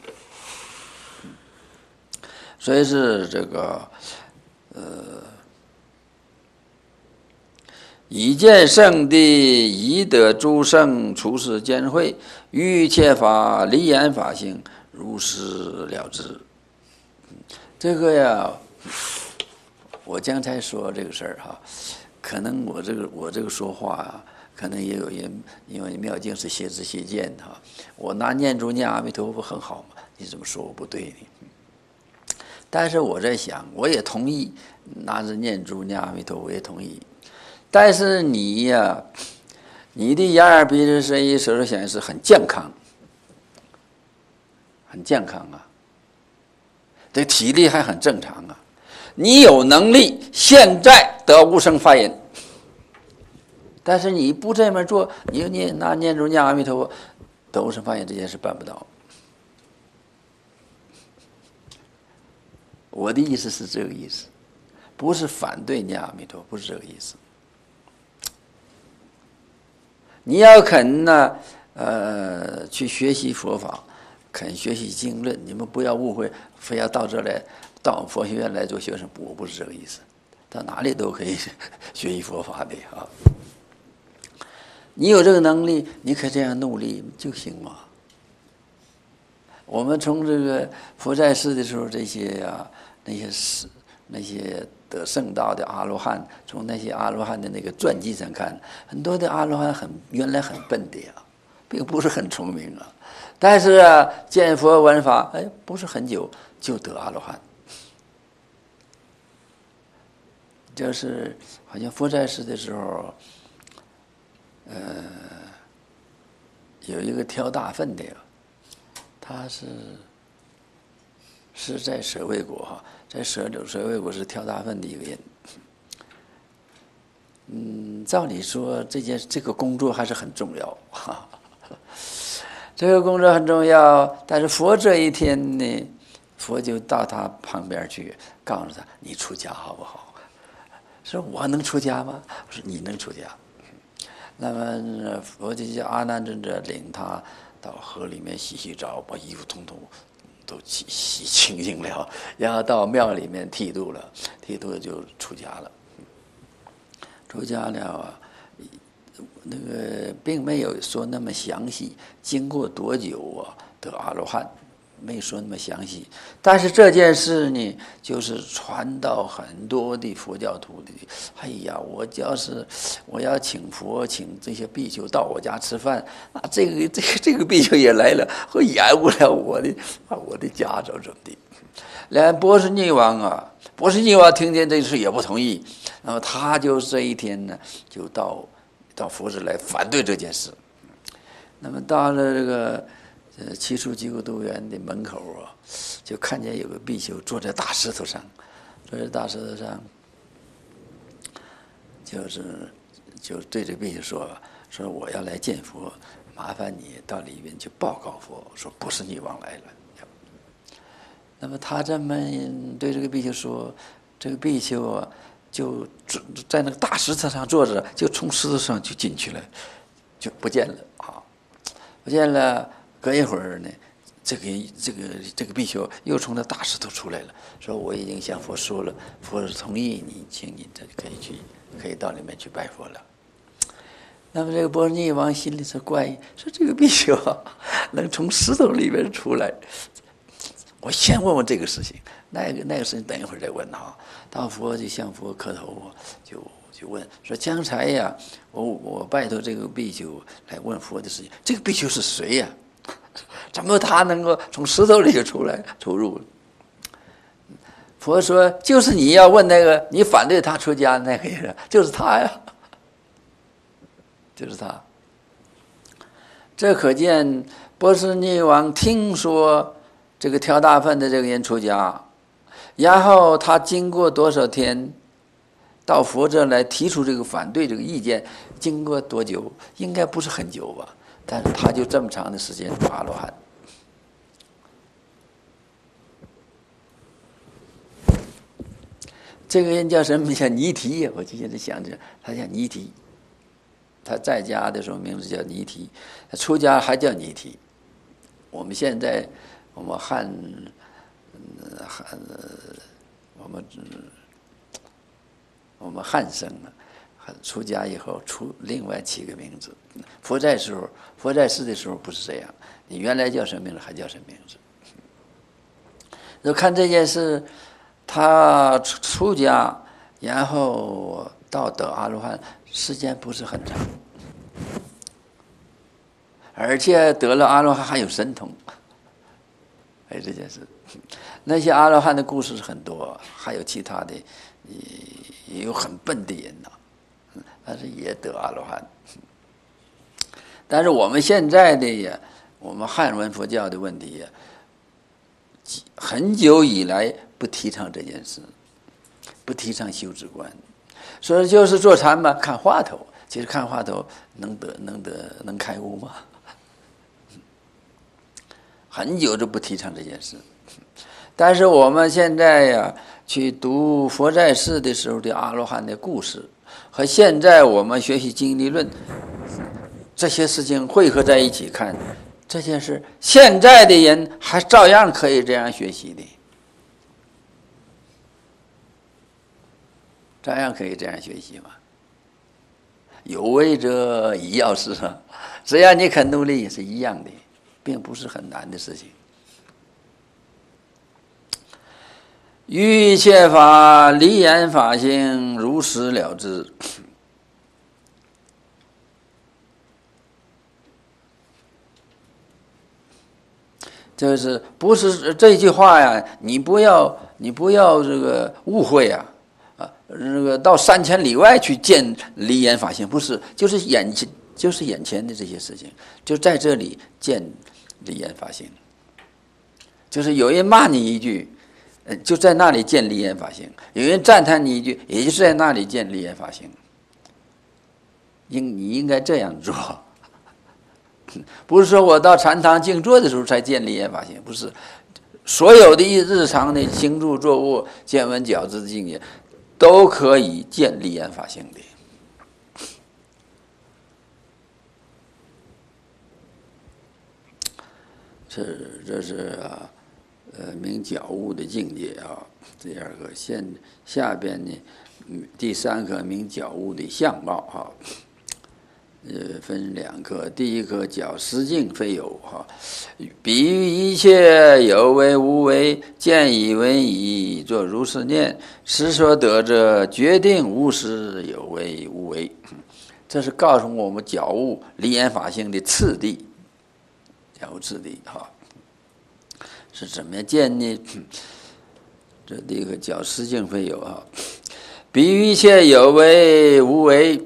所以是这个，呃，以见圣地，以得诸圣处世间会，于一切法离言法性，如是了之。这个呀，我刚才说这个事儿哈，可能我这个我这个说话啊，可能也有人因为妙经是邪知邪见的哈，我拿念珠念阿弥陀佛很好嘛，你怎么说我不对呢？但是我在想，我也同意拿着念珠念阿弥陀佛，我也同意。但是你呀，你的眼耳鼻舌身意手手想是很健康，很健康啊，这体力还很正常啊。你有能力现在得无生法眼，但是你不这么做，你你拿念珠念阿弥陀佛得无生法眼这件事办不到。我的意思是这个意思，不是反对念阿弥陀，不是这个意思。你要肯呢，呃，去学习佛法，肯学习经论，你们不要误会，非要到这来，到佛学院来做学生，我不是这个意思。到哪里都可以学习佛法的啊。你有这个能力，你可以这样努力就行嘛。我们从这个佛在世的时候，这些啊，那些事，那些得圣道的阿罗汉，从那些阿罗汉的那个传记上看，很多的阿罗汉很原来很笨的呀，并不是很聪明啊。但是啊，见佛闻法，哎，不是很久就得阿罗汉。就是好像佛在世的时候，呃，有一个挑大粪的，他是是在舍卫国哈，在舍舍卫国是挑大粪的一个人。嗯，照理说这件这个工作还是很重要，哈，这个工作很重要。但是佛这一天呢，佛就到他旁边去，告诉他：“你出家好不好？”说：“我能出家吗？”我说：“你能出家。”那么佛就叫阿难尊者领他到河里面洗洗澡，把衣服统统都洗洗清净了，然后到庙里面剃度了，剃度就出家了。出家了啊，那个并没有说那么详细，经过多久啊得阿罗汉，没说那么详细。但是这件事呢，就是传到很多的佛教徒里。哎呀，我要是我要请佛，请这些比丘到我家吃饭，那这个这个这个比丘也来了，会延误了我的我的家怎么怎么的。连波斯匿王啊，波斯匿王听见这事也不同意，那么他就这一天呢，就到到佛寺来反对这件事。那么到了这个呃七处吉孤独园的门口啊，就看见有个比丘坐在大石头上，坐在大石头上，就是就对这比丘说说我要来见佛，麻烦你到里面去报告佛，说波斯匿王来了。那么他这么对这个比丘说，这个比丘啊，就在那个大石头上坐着，就从石头上就进去了，就不见了啊，不见了。隔一会儿呢，这个这个这个比丘又从那大石头出来了，说我已经向佛说了，佛同意你，请你这可以去，可以到里面去拜佛了。那么这个波斯匿王心里是怪异，说这个比丘啊，能从石头里面出来。我先问问这个事情，那个那个事情等一会儿再问哈。到佛就向佛磕头，就就问说：刚才呀，我我拜托这个比丘来问佛的事情，这个比丘是谁呀？怎么他能够从石头里出来出入？佛说：就是你要问那个你反对他出家那个人，就是他呀，就是他。 这可见波斯匿王听说这个挑大粪的这个人出家，然后他经过多少天到佛这来提出这个反对这个意见，经过多久？应该不是很久吧，但是他就这么长的时间做阿罗汉。这个人叫什么？叫尼提，我就现在想着他叫尼提。他在家的时候名字叫尼提，他出家还叫尼提。我们现在我们汉汉我们我们汉生啊，出家以后出另外起个名字。佛在时候，佛在世的时候不是这样，你原来叫什么名字还叫什么名字。就看这件事，他出家，然后到得阿罗汉，时间不是很长，而且得了阿罗汉还有神通。哎，这件事，那些阿罗汉的故事是很多，还有其他的，也也有很笨的人呐，但是也得阿罗汉。但是我们现在的也，我们汉文佛教的问题也，很久以来不提倡这件事，不提倡修止观，说就是坐禅嘛，看话头。其实看话头能得能得能开悟吗？很久就不提倡这件事。但是我们现在呀，去读佛在世的时候的阿罗汉的故事，和现在我们学习经理论这些事情汇合在一起看，这件事现在的人还照样可以这样学习的，照样可以这样学习嘛。有为者亦要是，只要你肯努力也是一样的，并不是很难的事情。于一切法离言法性，如实了之。这是不是这句话呀？你不要你不要这个误会啊！啊，那个到三千里外去见离言法性，不是，就是眼前就是眼前的这些事情，就在这里见离言法性。就是有人骂你一句，就在那里见离言法性；有人赞叹你一句，也就是在那里见离言法性。应你应该这样做。不是说我到禅堂静坐的时候才见离言法性，不是，所有的日常的行住坐卧、见闻觉知的境界，都可以见离言法性的。这这是啊，呃，明觉悟的境界啊。第二个，现下边呢，第三个明觉悟的相貌啊。呃，分两科，第一科叫实境非有哈，比喻一切有为无为，见以为已，作如是念，实所得者，决定无实有为无为。这是告诉我们觉悟离言法性的次第，觉悟次第哈，是怎么样见呢？这第一个叫实境非有哈，比喻一切有为无为。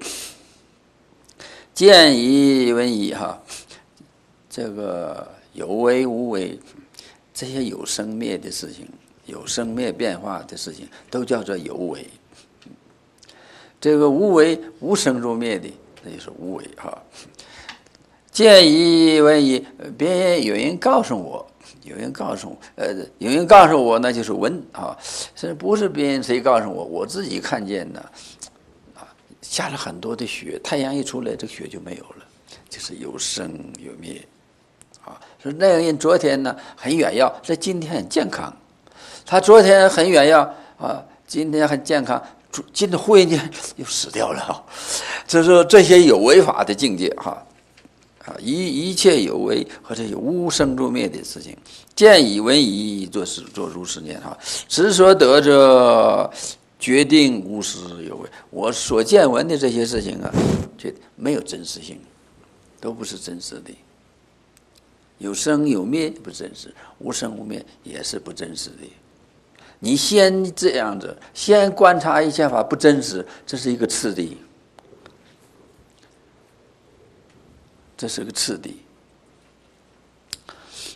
见以为已哈，这个有为无为，这些有生灭的事情，有生灭变化的事情，都叫做有为。这个无为无生入灭的，那就是无为哈。见以为已，别人有人告诉我，有人告诉我，呃，有人告诉我，那就是闻啊，这不是别人谁告诉我，我自己看见的。下了很多的雪，太阳一出来，这个雪就没有了，就是有生有灭，啊，说那个人昨天呢很远要，这今天很健康，他昨天很远要啊，今天很健康，今天忽然间又死掉了，这是这些有为法的境界哈，啊，一一切有为和这些无生入灭的事情，见以为已，做事做如是念哈，实所得者。决定无实有为，我所见闻的这些事情啊，这没有真实性，都不是真实的。有生有灭不真实，无生无灭也是不真实的。你先这样子，先观察一切法不真实，这是一个次第，这是个次第。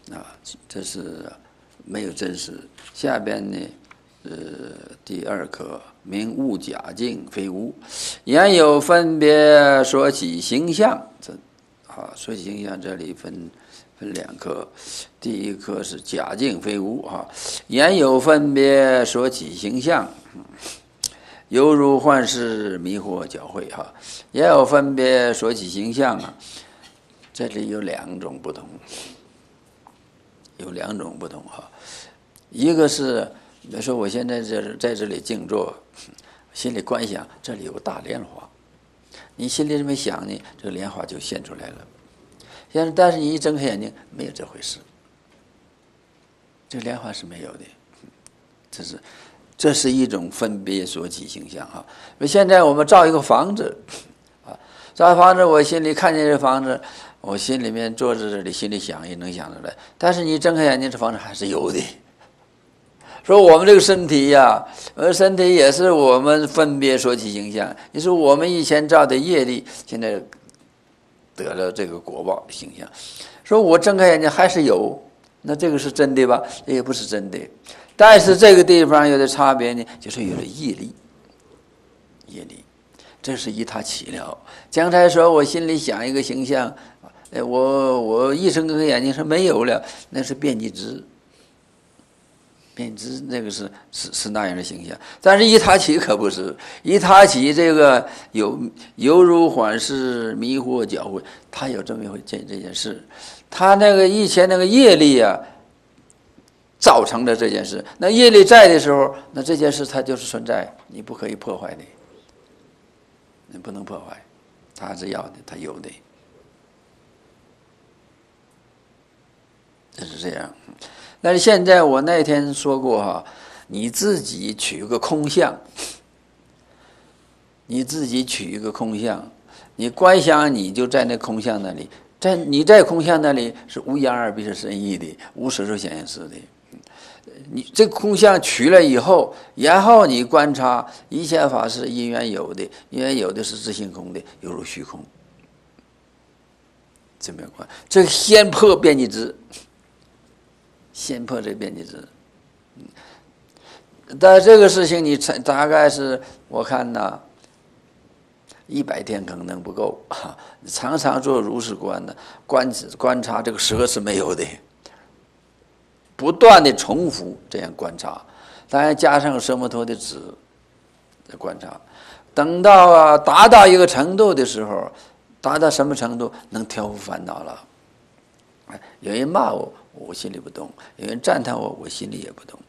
啊，这是没有真实。下边呢，呃，第二课名物假境非物，言有分别说起形象。这啊，说起形象这里分分两课，第一课是假境非物哈，言有分别说起形象。犹如幻视迷惑搅秽哈，也有分别说起形象啊，这里有两种不同，有两种不同哈。一个是，比如说我现在这在这里静坐，心里观想这里有个大莲花，你心里这么想呢，这个莲花就现出来了。现在但是你一睁开眼睛，没有这回事，这个莲花是没有的，这是。这是一种分别所起形象哈。现在我们造一个房子，啊，造房子，我心里看见这房子，我心里面坐在这里，心里想也能想出来。但是你睁开眼睛，这房子还是有的。说我们这个身体呀，呃，身体也是我们分别所起形象。你说我们以前造的业力，现在得了这个果报形象。说我睁开眼睛还是有，那这个是真的吧？也不是真的。但是这个地方有的差别呢，就是有了业力，业力，这是依他起了。刚才说我心里想一个形象，哎，我我一睁开眼睛是没有了，那是变即知，变即知那个是是是那样的形象。但是依他起可不是，依他起这个有犹如幻视迷惑搅秽，他有这么一回这这件事，他那个以前那个业力啊。造成的这件事，那业力在的时候，那这件事它就是存在，你不可以破坏的，你不能破坏，它是要的，它有的，这是这样。但是现在我那天说过哈，你自己取个空相，你自己取一个空相，你观想你就在那空相那里，在你在空相那里是无眼耳鼻舌身意的，无色受想行识的。你这空相取了以后，然后你观察一切法是因缘有的，因缘有的是自性空的，犹如虚空。这么观，这个先破遍计知，先破这个遍计知。但这个事情你大概是我看呢，一百天可能不够，常常做如是观的观观察这个蛇是没有的。不断的重复这样观察，当然加上奢摩他的止的观察，等到啊达到一个程度的时候，达到什么程度能调伏烦恼了？有人骂我，我心里不动；有人赞叹我，我心里也不动。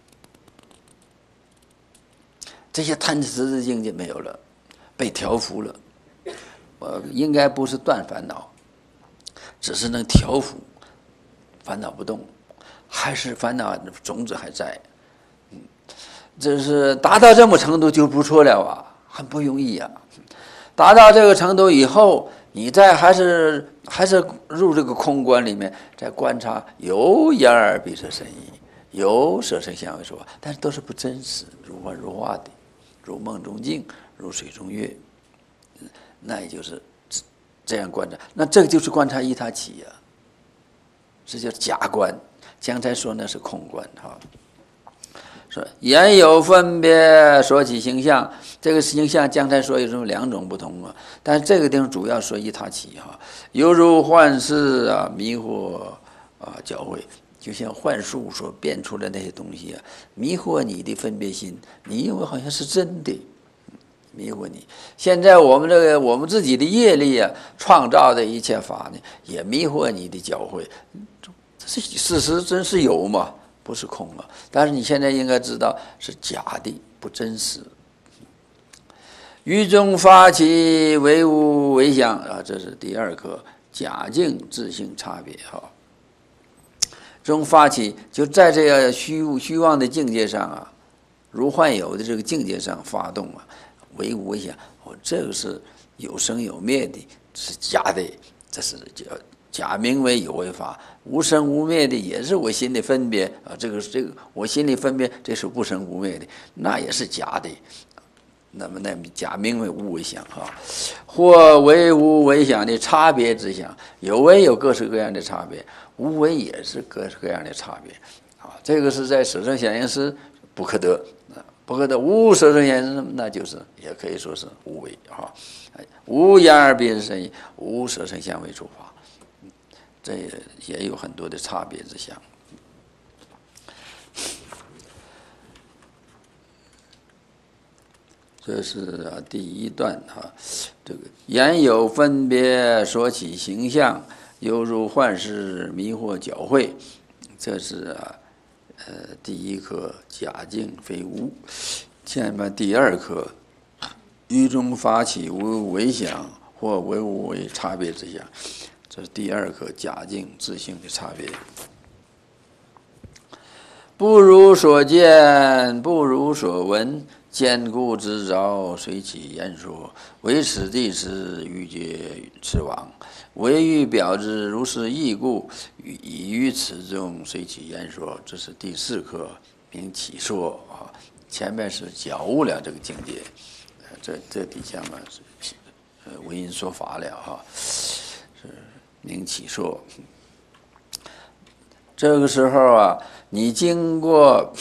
这些贪执的境界没有了，被调伏了。我应该不是断烦恼，只是能调伏烦恼不动。还是烦恼种子还在，嗯，这是达到这么程度就不错了啊，很不容易啊。达到这个程度以后，你再还是还是入这个空观里面，再观察有眼耳鼻舌身意，有色声香味触法，但是都是不真实，如幻如化的，如梦中境，如水中月，那也就是这样观察。那这个就是观察依他起呀、啊，这叫假观。刚才说那是空观哈，说言有分别说起形象，这个形象刚才说有这么两种不同啊，但是这个地方主要说依他起哈，犹如幻视啊迷惑啊搅秽，就像幻术所变出的那些东西啊，迷惑你的分别心，你以为好像是真的，迷惑你。现在我们这个我们自己的业力啊，创造的一切法呢，也迷惑你的搅秽。这事实真是有嘛？不是空嘛？但是你现在应该知道是假的，不真实。于中发起唯物唯想啊，这是第二课假境自性差别哈。中发起就在这个虚虚妄的境界上啊，如幻有的这个境界上发动啊，唯物唯想，我这个是有生有灭的，是假的，这是叫。假名为有为法，无生无灭的也是我心里分别啊，这个这个我心里分别，这是不生无灭的，那也是假的。那么那假名为无为想哈，或为无为想的差别之想，有为有各式各样的差别。 无为也是各式各样的差别啊。这个是在舍圣显应时不可得，不可得无舍圣显应，那就是也可以说是无为啊。无言而别之深义，无舍圣相为诸法，这也有很多的差别之相。这是啊第一段啊，这个言有分别，说起形象，犹如幻视，迷惑搅秽。这是啊，呃，第一课假境非无。下面第二课于中发起无为想或为无为差别之相。这是第二课假境自性的差别。不如所见，不如所闻。坚固之着，随其言说；为此地时，欲界此往。唯欲表之，如是义故，已于此中，随其言说。这是第四课，名起说啊。前面是觉悟了这个境界，这这底下嘛是呃为因说法了哈，是名起说。这个时候啊，你经过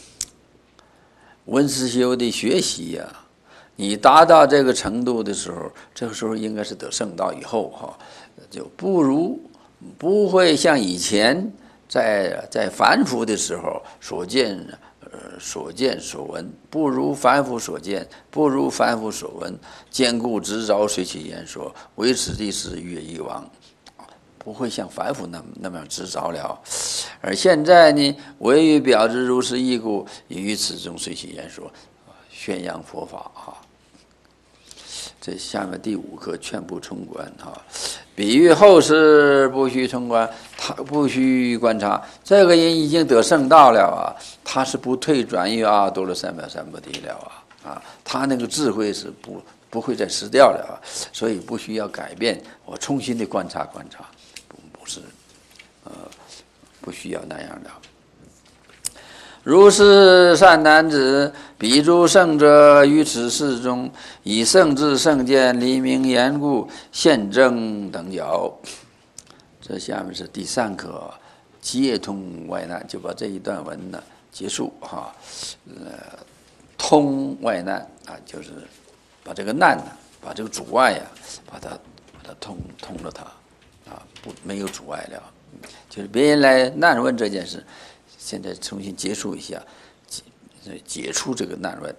文思修的学习呀、啊，你达到这个程度的时候，这个时候应该是得圣道以后哈，就不如不会像以前在在凡夫的时候所见呃所见所闻，不如凡夫所见，不如凡夫所闻，坚固执着，随其言说，为此地时越亦往。不会像凡夫那么那么样执着了，而现在呢，唯欲表之，如是义故，已于此中随其言说，宣扬佛法啊。这下面第五课全部冲观啊，比喻后世不须冲观，他不须观察，这个人已经得圣道了啊，他是不退转于阿多罗三藐三菩提了啊啊，他那个智慧是不不会再失掉了啊，所以不需要改变，我重新的观察观察。不是，呃，不需要那样的。如是善男子，彼诸圣者于此世中，以圣智圣见离明言故，现证等角。这下面是第三课，皆通外难，就把这一段文呢结束哈。呃，通外难啊，就是把这个难呢，把这个阻碍呀、啊，把它把它通通了它。啊，不没有阻碍了，就是别人来难问这件事，现在重新结束一下，解解除这个难问。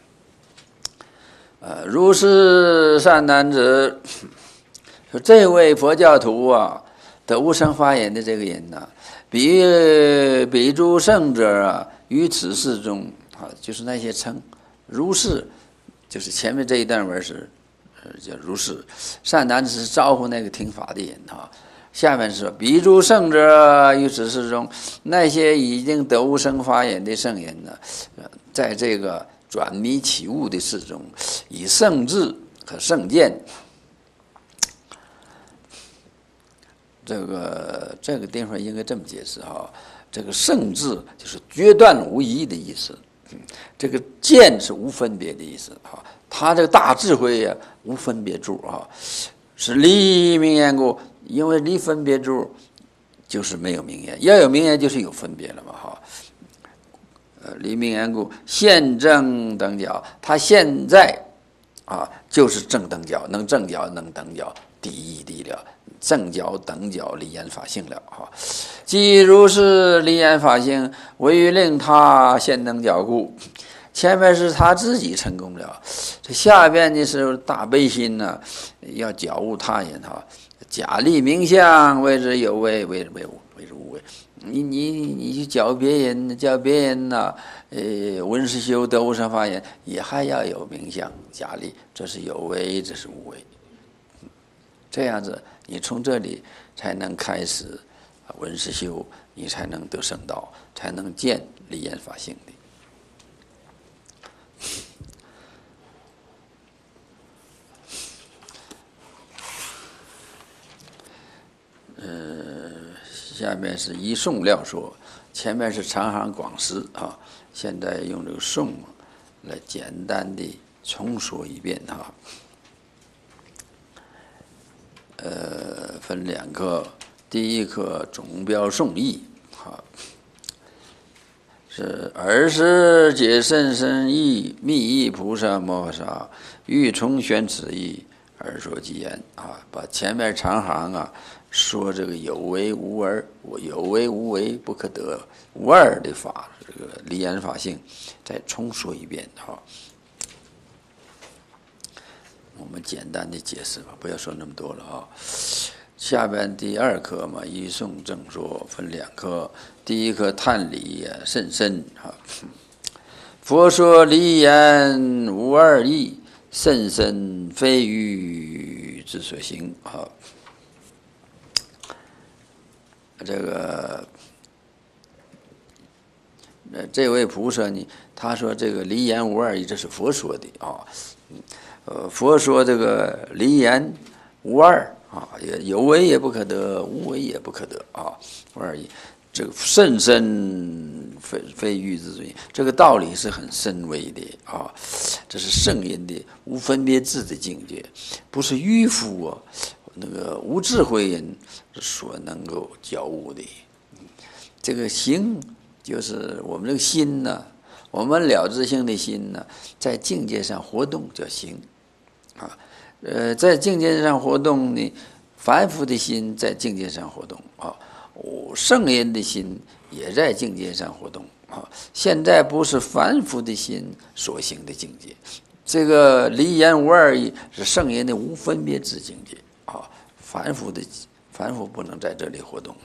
呃，如是善男子，说这位佛教徒啊，得无生发言的这个人呢、啊，比比诸圣者啊，于此世中啊，就是那些称如是，就是前面这一段文是。叫如是，善男子是招呼那个听法的人哈。下面是说，彼诸圣者于此世中，那些已经得无生发言的圣人呢，在这个转迷起悟的事中，以圣智和圣见，这个这个地方应该这么解释哈。这个圣智就是决断无疑的意思，这个见是无分别的意思哈。他这个大智慧呀、啊，无分别住啊，是离明言故，因为离分别住就是没有明言，要有明言就是有分别了嘛哈。呃，离明言故，现正等角，他现在啊就是正等角，能正角能等角，第一地了，正角等角离言法性了哈。即如是离言法性，唯欲令他现等角故。前面是他自己成功了，这下边呢是大悲心呢、啊，要觉悟他人哈，假立名相，谓之有为，谓之为无，谓之无为。你你你去教别人，教别人呢、啊，呃，闻思修得无生发言，也还要有名相假立，这是有为，这是无为。这样子，你从这里才能开始闻思修，你才能得圣道，才能见离言法性的。呃，下面是一颂料说，前面是长行广释啊，现在用这个颂来简单的重说一遍哈。呃，分两个， 第一课总标颂义，啊，是尔时解甚深义，密意菩萨摩诃萨欲重宣此义而说偈言啊，把前面长行啊说这个有为无为，有为无为不可得无二的法，这个离言法性，再重说一遍啊。我们简单的解释吧，不要说那么多了啊。下边第二课嘛，一颂正说分两课，第一课探理甚深啊。佛说离言无二义，甚深非欲之所行啊。这个这位菩萨呢，他说这个离言无二义，这是佛说的啊。呃，佛说这个离言无二啊，也有为也不可得，无为也不可得啊，无二义。这个甚深非非欲之所行，这个道理是很深微的啊。这是圣人的无分别智的境界，不是愚夫啊，那个无智慧人所能够觉悟的。这个行就是我们这个心呢、啊，我们了知性的心呢、啊，在境界上活动叫行啊。呃，在境界上活动呢，凡夫的心在境界上活动啊，圣人的心也在境界上活动啊。现在不是凡夫的心所行的境界，这个离言无二义是圣人的无分别之境界啊。凡夫的凡夫不能在这里活动。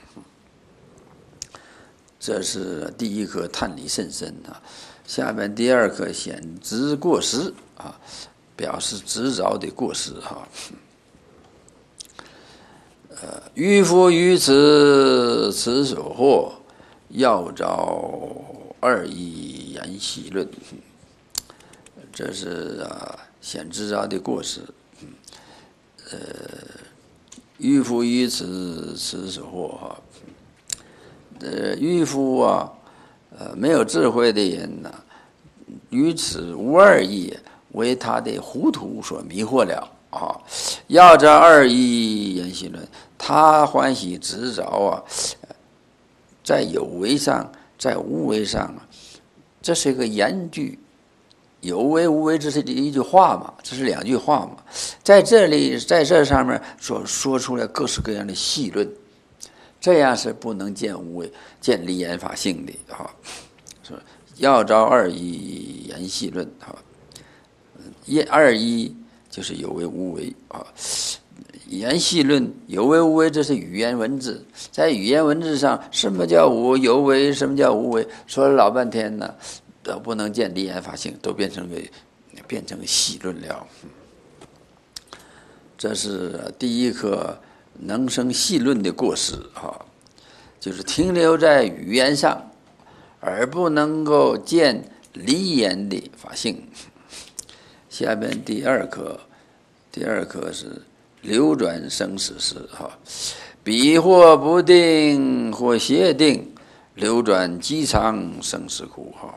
这是第一课探理甚深啊。下面第二课显知过失啊，表示执着的过失哈。呃，愚夫于此，此所惑，要着二义言细论。这是啊显执着的过失。呃，愚夫于此，此所惑哈。呃，愚夫啊，呃，没有智慧的人呢、啊，于此无二义，为他的糊涂所迷惑了啊！要这二义言细论，他欢喜执着啊，在有为上，在无为上啊，这是一个言句，有为无为，这是一句话嘛，这是两句话嘛，在这里，在这上面所说出来各式各样的细论。这样是不能见无为、见离言法性的啊！是要着二义言细论啊。一二一就是有为无为啊。言细论有为无为，这是语言文字，在语言文字上，什么叫无有为，什么叫无为，说了老半天呢，都不能见离言法性，都变成个变成细论了。这是第一课。能生细论的过失啊，就是停留在语言上，而不能够见离言的法性。下边第二课，第二课是流转生死事哈，彼或不定，或邪定，流转机常生死苦哈。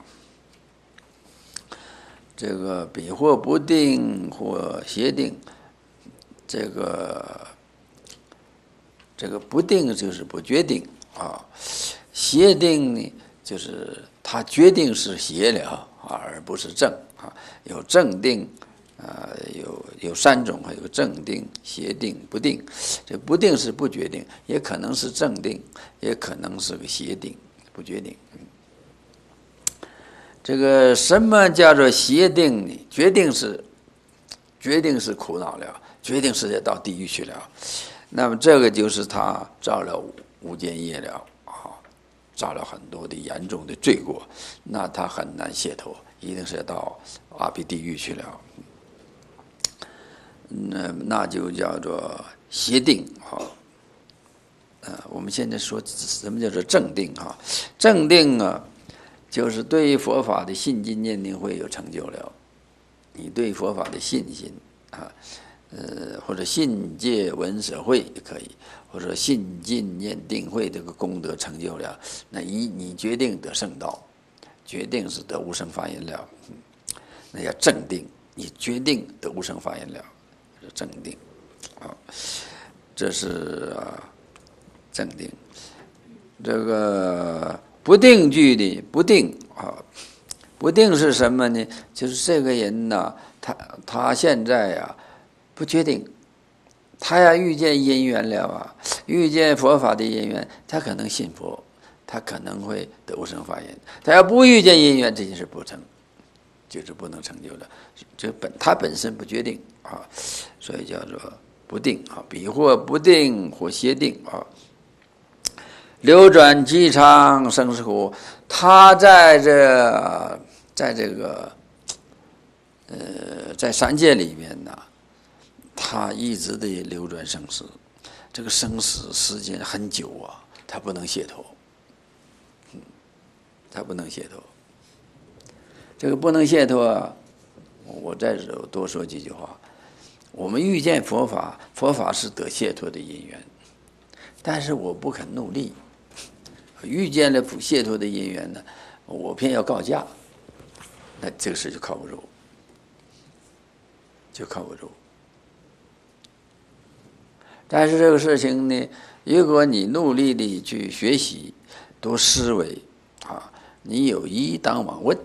这个彼或不定，或邪定，这个。这个不定就是不决定啊，邪定呢就是他决定是邪了啊，而不是正啊。有正定啊，有有三种，还有正定、邪定、不定。这不定是不决定，也可能是正定，也可能是个邪定，不决定。这个什么叫做邪定呢？决定是决定是苦恼了，决定是要到地狱去了。那么这个就是他造了无间业了啊，造了很多的严重的罪过，那他很难解脱，一定是到阿鼻地狱去了。那那就叫做邪定啊。呃，我们现在说什么叫做正定啊？正定啊，就是对于佛法的信心念定会有成就了，你对佛法的信心啊。呃，或者信戒闻舍会也可以，或者信进念定会这个功德成就了，那一你决定得圣道，决定是得无生法忍了，嗯，那叫正定，你决定得无生法忍了，是正定啊。这是啊， 正定。这个不定句的不定啊，不定是什么呢？就是这个人呢，他他现在呀、啊、不确定，他要遇见因缘了啊，遇见佛法的因缘，他可能信佛，他可能会得无生法忍。他要不遇见因缘，这件事不成，就是不能成就的。这本他本身不决定啊，所以叫做不定啊，彼或不定或邪定啊。流转机常生死苦，他在这在这个呃在三界里面呢，他一直的流转生死，这个生死时间很久啊，他不能解脱，嗯，他不能解脱。这个不能解脱啊，我再多说几句话。我们遇见佛法，佛法是得解脱的因缘，但是我不肯努力。遇见了不解脱的因缘呢，我偏要告假，那这个事就靠不住，就靠不住。但是这个事情呢，如果你努力的去学习，多思维啊，你有疑当往问，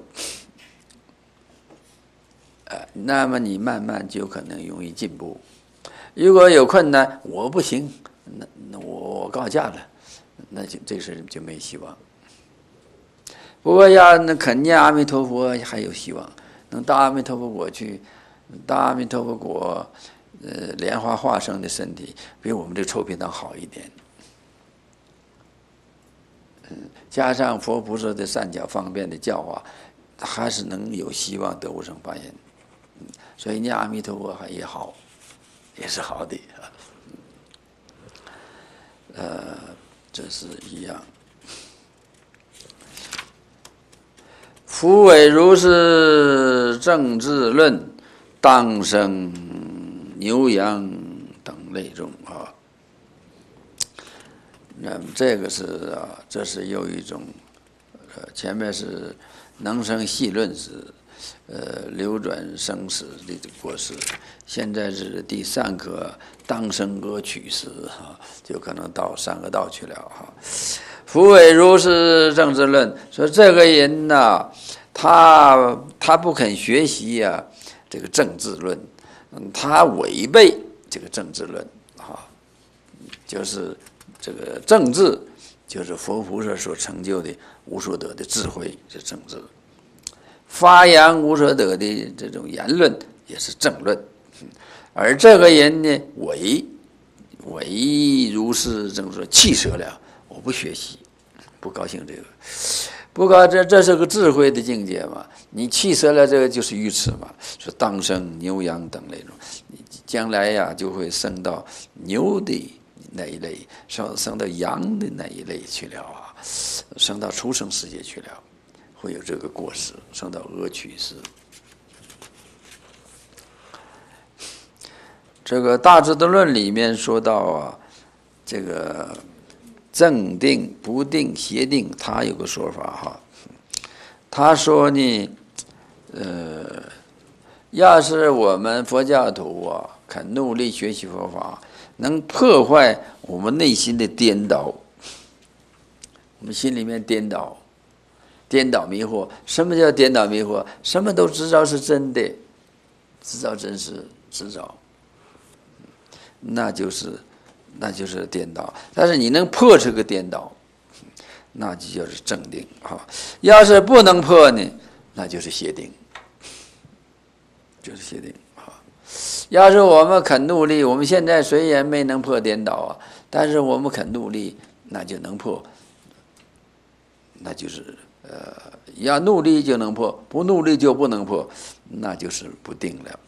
呃，那么你慢慢就可能容易进步。如果有困难，我不行，那那我我告假了。那就这事就没希望。不过要那肯念阿弥陀佛还有希望，能到阿弥陀佛国去，到阿弥陀佛国，呃，莲花化生的身体比我们这臭皮囊好一点。嗯，加上佛菩萨的善巧方便的教化，还是能有希望得无生法忍。嗯，所以念阿弥陀佛还也好，也是好的啊。呃。这是一样。夫为如是政治论，当生牛羊等类中啊。那么这个是啊，这是有一种，呃，前面是能生细论是，呃，流转生死的过失，现在是第三个当生恶取死哈，就可能到三个道去了哈。夫为如是政治论，说这个人呢，他他不肯学习呀、啊，这个政治论，嗯，他违背这个政治论啊，就是这个政治，就是佛菩萨所成就的无所得的智慧，是政治。发扬无所得的这种言论也是正论，而这个人呢，违违如是正说，弃舍了，我不学习，不高兴这个，不过这这是个智慧的境界嘛，你弃舍了这个就是愚痴嘛，说当生牛羊等类种，你将来呀就会升到牛的那一类，升升到羊的那一类去了啊，升到畜生世界去了。会有这个过失，升到恶取失。这个《大智度论》里面说到啊，这个正定、不定、邪定，他有个说法哈。他说呢，呃，要是我们佛教徒啊，肯努力学习佛法，能破坏我们内心的颠倒，我们心里面颠倒。颠倒迷惑，什么叫颠倒迷惑？什么都知道是真的，知道真实，知道，那就是那就是颠倒。但是你能破这个颠倒，那就叫是正定啊。要是不能破呢，那就是邪定，就是邪定啊。要是我们肯努力，我们现在虽然没能破颠倒啊，但是我们肯努力，那就能破，那就是。呃，要努力就能破，不努力就不能破，那就是不定了。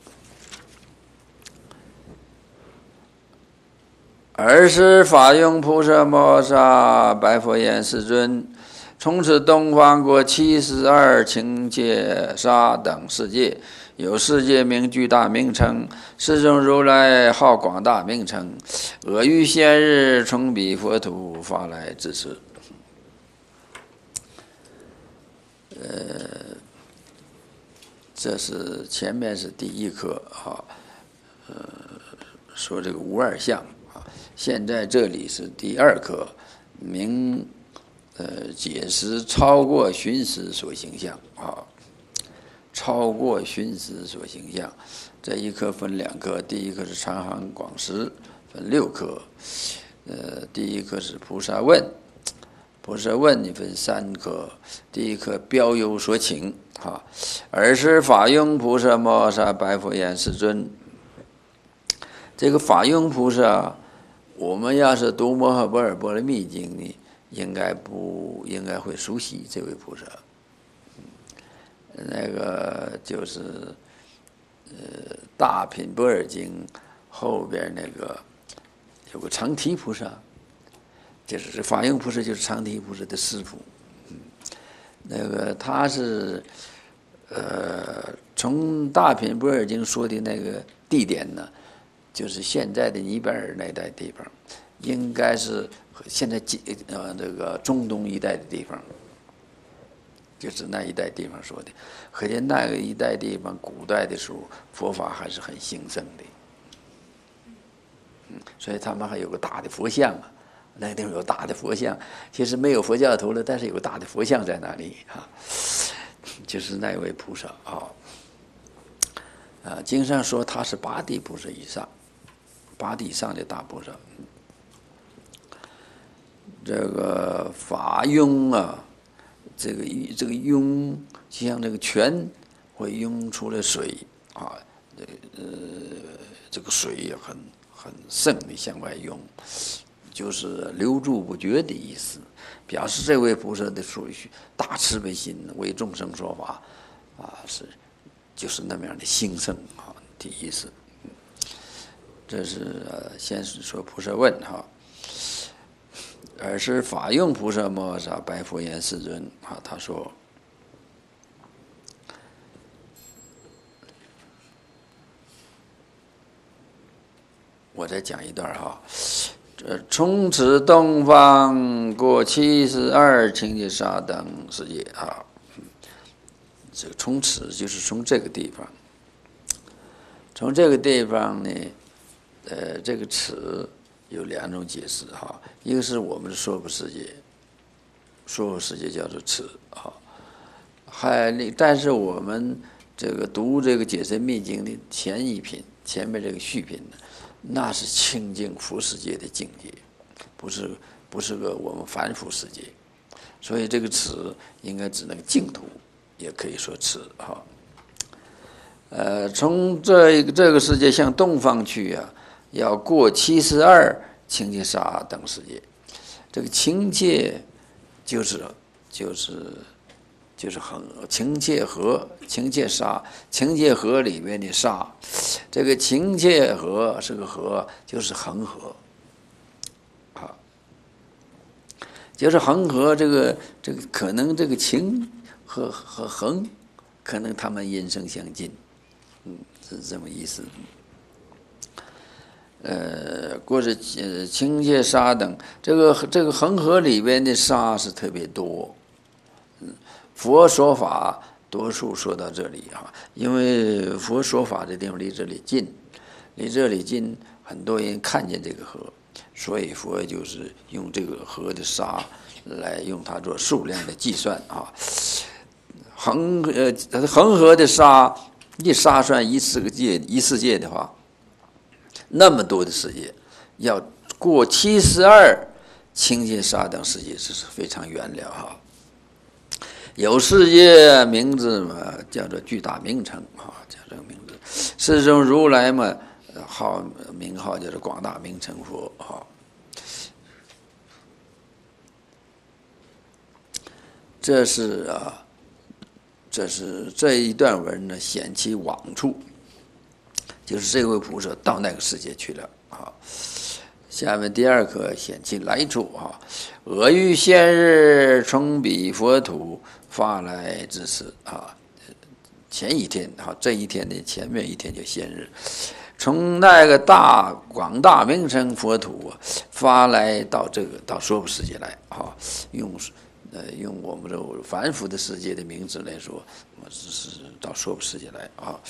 尔时法用菩萨摩萨白佛言：“世尊，从此东方国七十二情界沙等世界，有世界名巨大名称，世尊如来号广大名称，我欲先日从彼佛土发来至此。”呃，这是前面是第一课啊，呃，说这个无二相啊， 现在这里是第二课，明呃解释超过寻思所形象啊，超过寻思所形象。这一课分两课，第一课是长行广识，分六课。呃，第一课是菩萨问，菩萨问你分三课。第一课标有所请啊，尔时法庸菩萨摩诃萨白佛言：世尊，这个法庸菩萨，我们要是读摩诃般若波罗蜜经呢，应该不应该会熟悉这位菩萨？那个就是呃大品般若经后边那个有个长提菩萨，就是这法庸菩萨就是长提菩萨的师父。嗯，那个他是呃从大品般若经说的那个地点呢，就是现在的尼泊尔那带地方，应该是现在呃这个中东一带的地方。就是那一带地方说的，可见那个一带地方古代的时候佛法还是很兴盛的，嗯，所以他们还有个大的佛像啊，那个地方有大的佛像，其实没有佛教徒了，但是有个大的佛像在那里啊，就是那位菩萨啊，啊，经上说他是八地菩萨以上，八地以上的大菩萨，这个法庸啊。这个这个涌，就像这个泉会涌出来水啊，呃，这个水也很很盛的向外涌，就是流注不绝的意思，表示这位菩萨的属于大慈悲心，为众生说法啊，是就是那么样的兴盛啊的意思。这是呃，先是说菩萨问哈。尔时法庸菩萨摩诃萨白佛言：世尊啊，他说，我再讲一段哈。这从此东方过七十二清净沙等世界啊，这个从此就是从这个地方，从这个地方呢，呃，这个此。有两种解释哈，一个是我们的娑婆世界，娑婆世界叫做此啊，还但是我们这个读这个解深密经的前一品，前面这个序品呢，那是清净佛世界的境界，不是不是个我们凡夫世界，所以这个此应该指那个净土，也可以说此哈。呃，从这个这个世界向东方去啊。要过七十二清净沙等世界，这个清界就是就是就是恒清界河、清界沙、清界河里面的沙，这个清界河是个河，就是恒河啊，就是恒河。这个这个可能这个清和和恒，可能他们音声相近，嗯，是这么意思。呃，过是呃清界沙等，这个这个恒河里边的沙是特别多。嗯，佛说法多数说到这里啊，因为佛说法的地方离这里近，离这里近，很多人看见这个河，所以佛就是用这个河的沙来用它做数量的计算啊。恒呃恒河的沙，一沙算一世界一世界的话。那么多的世界，要过七十二清净沙等世界，这是非常远了哈。有世界名字嘛，叫做巨大名城啊，叫这个名字。世中如来嘛，号名号叫做广大名城佛啊。这是啊，这是这一段文呢，显其往处。就是这位菩萨到那个世界去了啊。下面第二课显其来处啊，我欲先日从彼佛土发来之时啊，前一天啊，这一天的前面一天就先日，从那个大广大名城佛土啊发来到这个到娑婆世界来啊，用呃用我们这凡夫的世界的名字来说，是到娑婆世界来啊。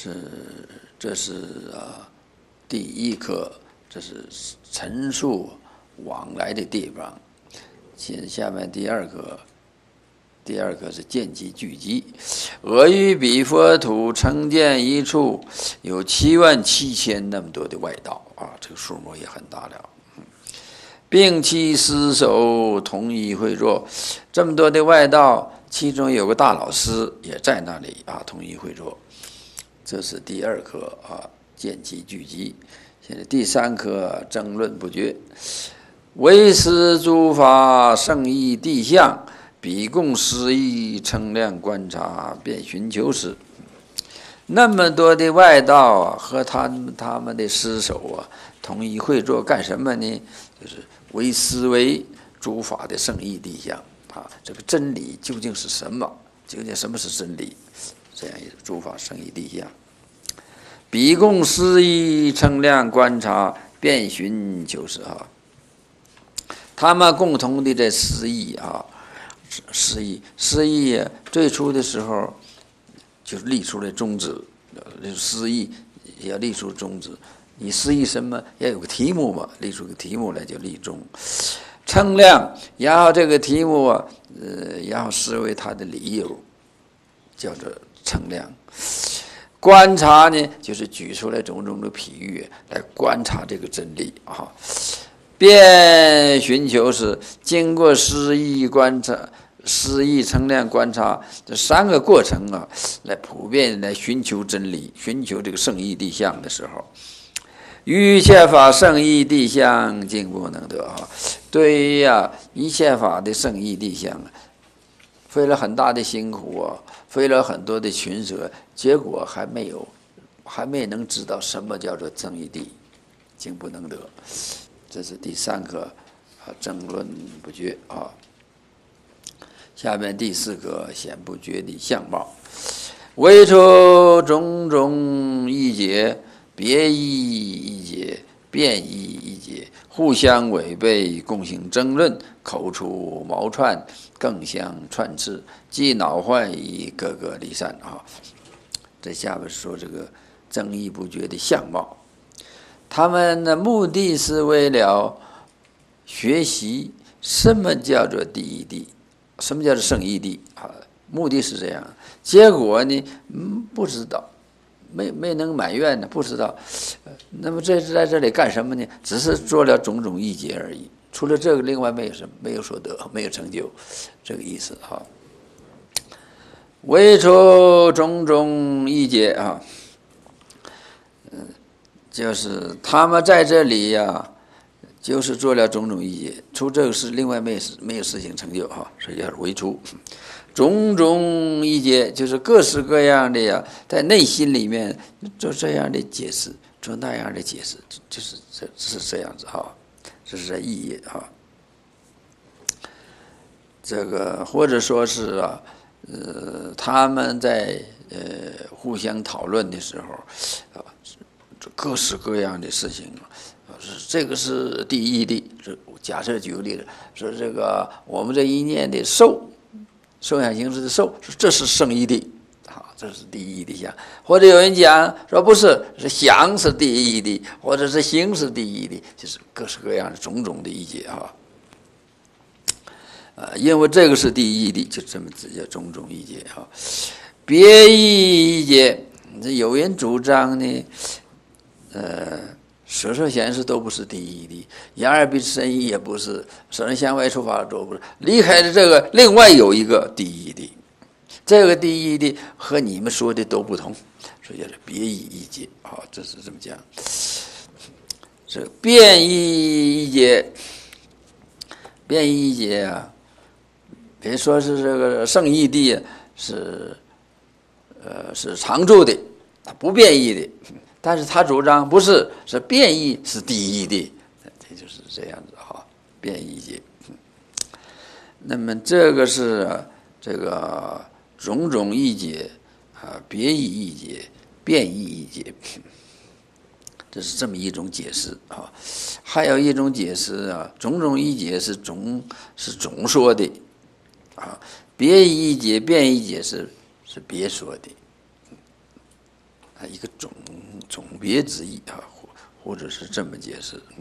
是这是啊第一课，这是陈述往来的地方。现下面第二课，第二课是见机聚集。俄语比佛土成建一处，有七万七千那么多的外道啊，这个数目也很大了。并其师首同一会座，这么多的外道，其中有个大老师也在那里啊，同一会座。这是第二课啊，见机聚集。现在第三课争论不决。唯识诸法圣义谛相，彼共思义称量观察，便寻求时。那么多的外道啊，和他们他们的师首啊，同一会座干什么呢？就是为思维诸法的圣义谛相啊，这个真理究竟是什么？究竟什么是真理？这样一个诸法圣义谛相，彼共思义称量观察，遍寻求是啊。他们共同的这思义啊，思义思义最初的时候就是立出了宗旨，思义也要立出宗旨。你思义什么？要有个题目嘛，立出个题目来就立宗。称量，然后这个题目啊，呃，然后视为它的理由，叫做称量。观察呢，就是举出来种种的譬喻来观察这个真理啊。便寻求是经过思义观察、思义称量观察这三个过程啊，来普遍来寻求真理，寻求这个圣义谛相的时候，于一切法圣义谛相竟不能得啊！对于啊一切法的圣义谛相，费了很大的辛苦啊，费了很多的群舍，结果还没有，还没能知道什么叫做圣义谛，竟不能得。这是第三课啊，争论不决啊。下面第四课显不决的相貌，唯出种种义解，别义义解，变义义解，互相违背，共行争论，口出毛串，更相串刺，既恼坏以各个离散啊。这下面说这个争议不决的相貌。他们的目的是为了学习什么叫做第一谛，什么叫做圣义谛啊？目的是这样，结果呢，嗯，不知道，没没能满愿呢，不知道。那么这是在这里干什么呢？只是做了种种义解而已。除了这个，另外没有什么，没有所得，没有成就，这个意思啊。唯出种种义解啊。就是他们在这里呀、啊，就是做了种种义解，除这个事，另外没有没有事情成就哈，所以叫唯出种种义解，就是各式各样的呀，在内心里面做这样的解释，做那样的解释，就是这是这样子哈，这是这意义哈。这个或者说是啊，呃，他们在呃互相讨论的时候啊。各式各样的事情，这个是第一谛。假设举个例子，说这个我们这一念的受，受想行识的受，这是圣义谛，好，这是第一谛相。或者有人讲说不是，是想是第一谛，或者是行是第一谛，就是各式各样的种种的义解哈。呃，因为这个是第一谛，就这么直接种种义解哈。别义义解，有人主张呢。呃，舍受显示都不是第一谛，言而必深义也不是，舍人向外出法都不是。离开了这个，另外有一个第一谛，这个第一谛和你们说的都不同，所以叫别义义解啊，这是这么讲。这个变义义解，变义义解啊，别说是这个圣义谛是，呃，是常住的，不变异的。但是他主张不是，是变异是第一谛，这就是这样子哈，变异解。那么这个是这个种种义解啊，别义义解，变异义解，这是这么一种解释啊。还有一种解释啊，种种义解是总是总说的啊，别义义解、变异解是是别说的。 啊一个总总别之意啊，或或者是这么解释，嗯，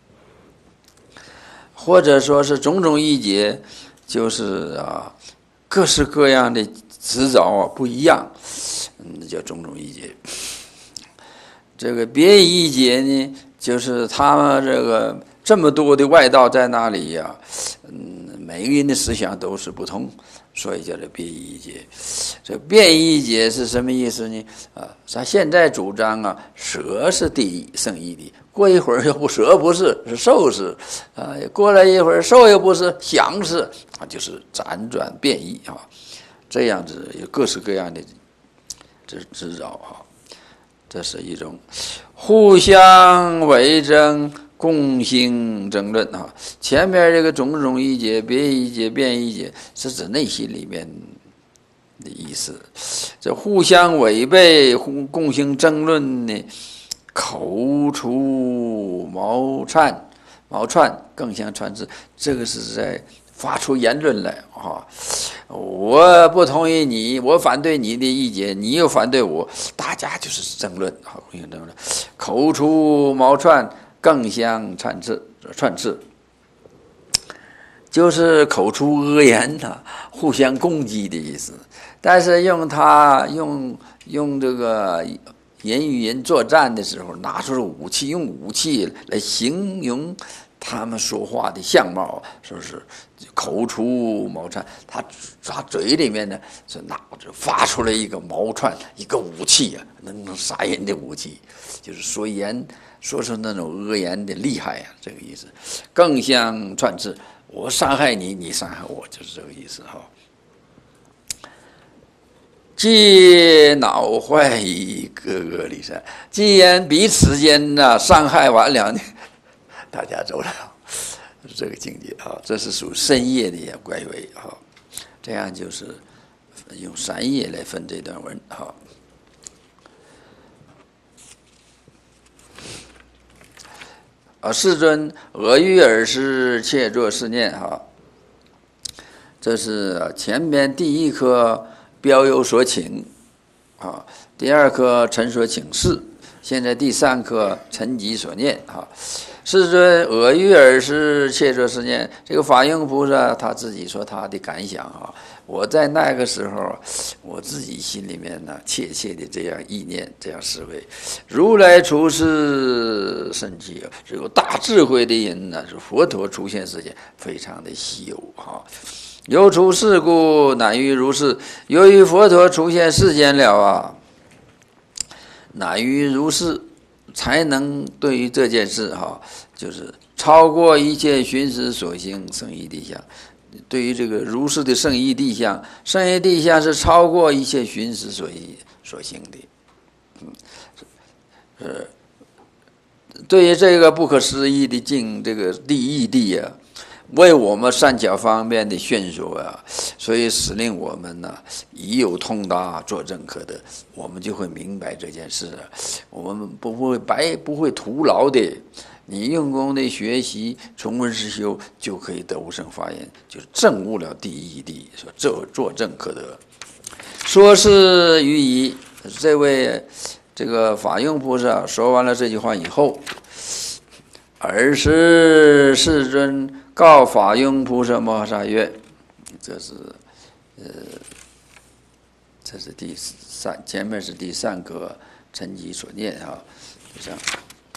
或者说是种种义解，就是啊各式各样的执照啊不一样，嗯，叫种种义解。这个别义解呢，就是他们这个这么多的外道在那里呀、啊，嗯，每个人的思想都是不同，所以叫做别义解。这变义解是什么意思呢？啊，他现在主张啊，舍是第一圣义的，过一会儿又不舍不是，是受是，啊，过了一会儿受又不是，想是，啊，就是辗转变异啊，这样子有各式各样的这执照啊。这是一种互相为争、共性争论啊。前面这个种种义解、别义解、变义解，是指内心里面的意思。这互相违背、互共性争论呢，口出毛串，毛串更像串字，这个是在发出言论来啊！我不同意你，我反对你的意见，你又反对我，大家就是争论啊，互相争论，口出毛串，更像串刺，串刺，就是口出恶言呐、啊，互相攻击的意思。但是用它用用这个人与人作战的时候，拿出武器，用武器来形容他们说话的相貌，是不是口出毛串？他他嘴里面呢是拿着发出来一个毛串，一个武器啊，能杀人的武器，就是说言说出那种恶言的厉害啊，这个意思。更像串刺，我伤害你，你伤害我，就是这个意思哈。既恼坏以各个离散，既然彼此间呢伤害完了呢，大家走了，这个境界啊，这是属深业的怪为啊。这样就是用三业来分这段文啊。啊，世尊俄欲尔时，切作是念哈。这是前边第一颗标有所请啊，第二颗陈所请示，现在第三颗陈己所念啊。世尊俄欲尔时，切作是念。这个法应菩萨他自己说他的感想啊，我在那个时候，我自己心里面呢，切切的这样意念，这样思维。如来出世甚奇，只有大智慧的人呢，是佛陀出现世间，非常的稀有哈。有出世故，乃于如是。由于佛陀出现世间了啊，乃于如是。才能对于这件事哈，就是超过一切寻思所行圣义地象。对于这个如是的圣义地象，圣义地象是超过一切寻思所所行的。嗯，是对于这个不可思议的境，这个第一地啊，为我们善巧方便的宣说啊，所以使令我们呢、啊、已有通达作证可得，我们就会明白这件事啊，我们不会白不会徒劳的，你用功的学习重温实修，就可以得无生法眼，就是证悟了第一地，说作作证可得。说是于仪，这位这个法用菩萨说完了这句话以后，尔时世尊告法用菩萨摩诃萨曰：“这是，呃，这是第三，前面是第三个陈己所念啊，这样，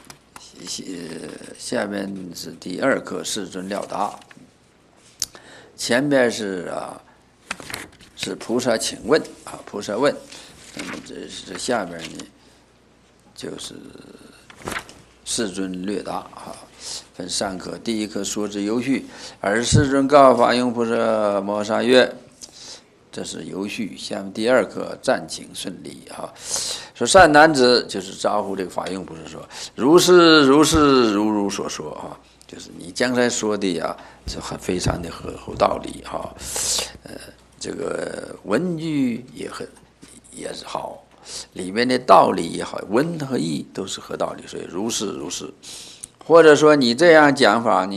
下面是第二个世尊了答，前面是啊，是菩萨请问啊，菩萨问，那么这这下面呢，就是世尊略答啊。”分三科，第一科说之游序，而世尊告法用菩萨摩诃萨曰：“这是游序。”下面第二科暂请顺利哈，说善男子就是招呼这个法用菩萨说：“如是如是如如所说啊，就是你刚才说的呀，这很非常的合乎道理哈。呃，这个文句也很也是好，里面的道理也好，文和义都是合道理，所以如是如是。”或者说你这样讲法，你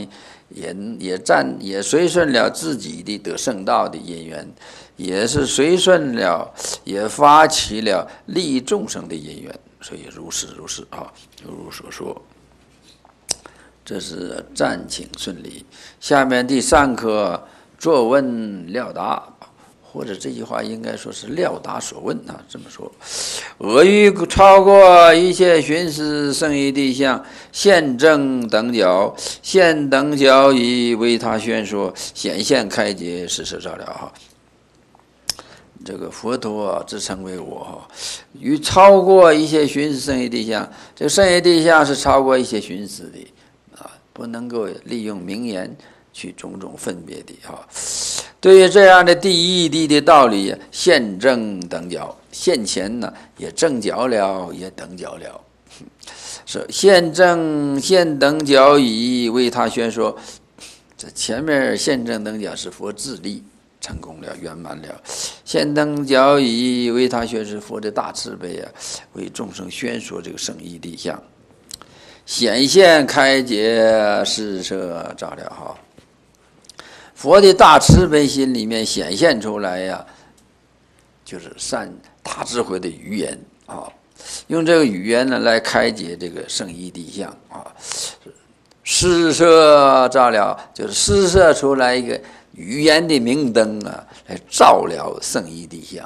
也也占也随顺了自己的得圣道的因缘，也是随顺了，也发起了利益众生的因缘，所以如是如是啊，如所说。这是暂请顺利。下面第三课作问廖答，或者这句话应该说是廖答所问啊。这么说，俄欲超过一切寻思胜义地相，现正等觉，现等觉以为他宣说，显现开解，实实照了哈。这个佛陀啊，自称为我哈，与超过一些寻思胜义地相，这个胜义地相是超过一些寻思的。不能够利用名言去种种分别的哈。对于这样的第一谛的道理，现正等觉，现前呢也正觉了，也等觉了。是现正现等觉已为他宣说，这前面现正等觉是佛自力成功了，圆满了。现等觉已为他宣说，佛的大慈悲啊，为众生宣说这个圣义谛相。显现开解，施设照了哈。佛的大慈悲心里面显现出来呀，就是善大智慧的语言啊，用这个语言呢来开解这个圣义谛相啊。施设照了，就是施设出来一个语言的明灯啊，来照了圣义谛相。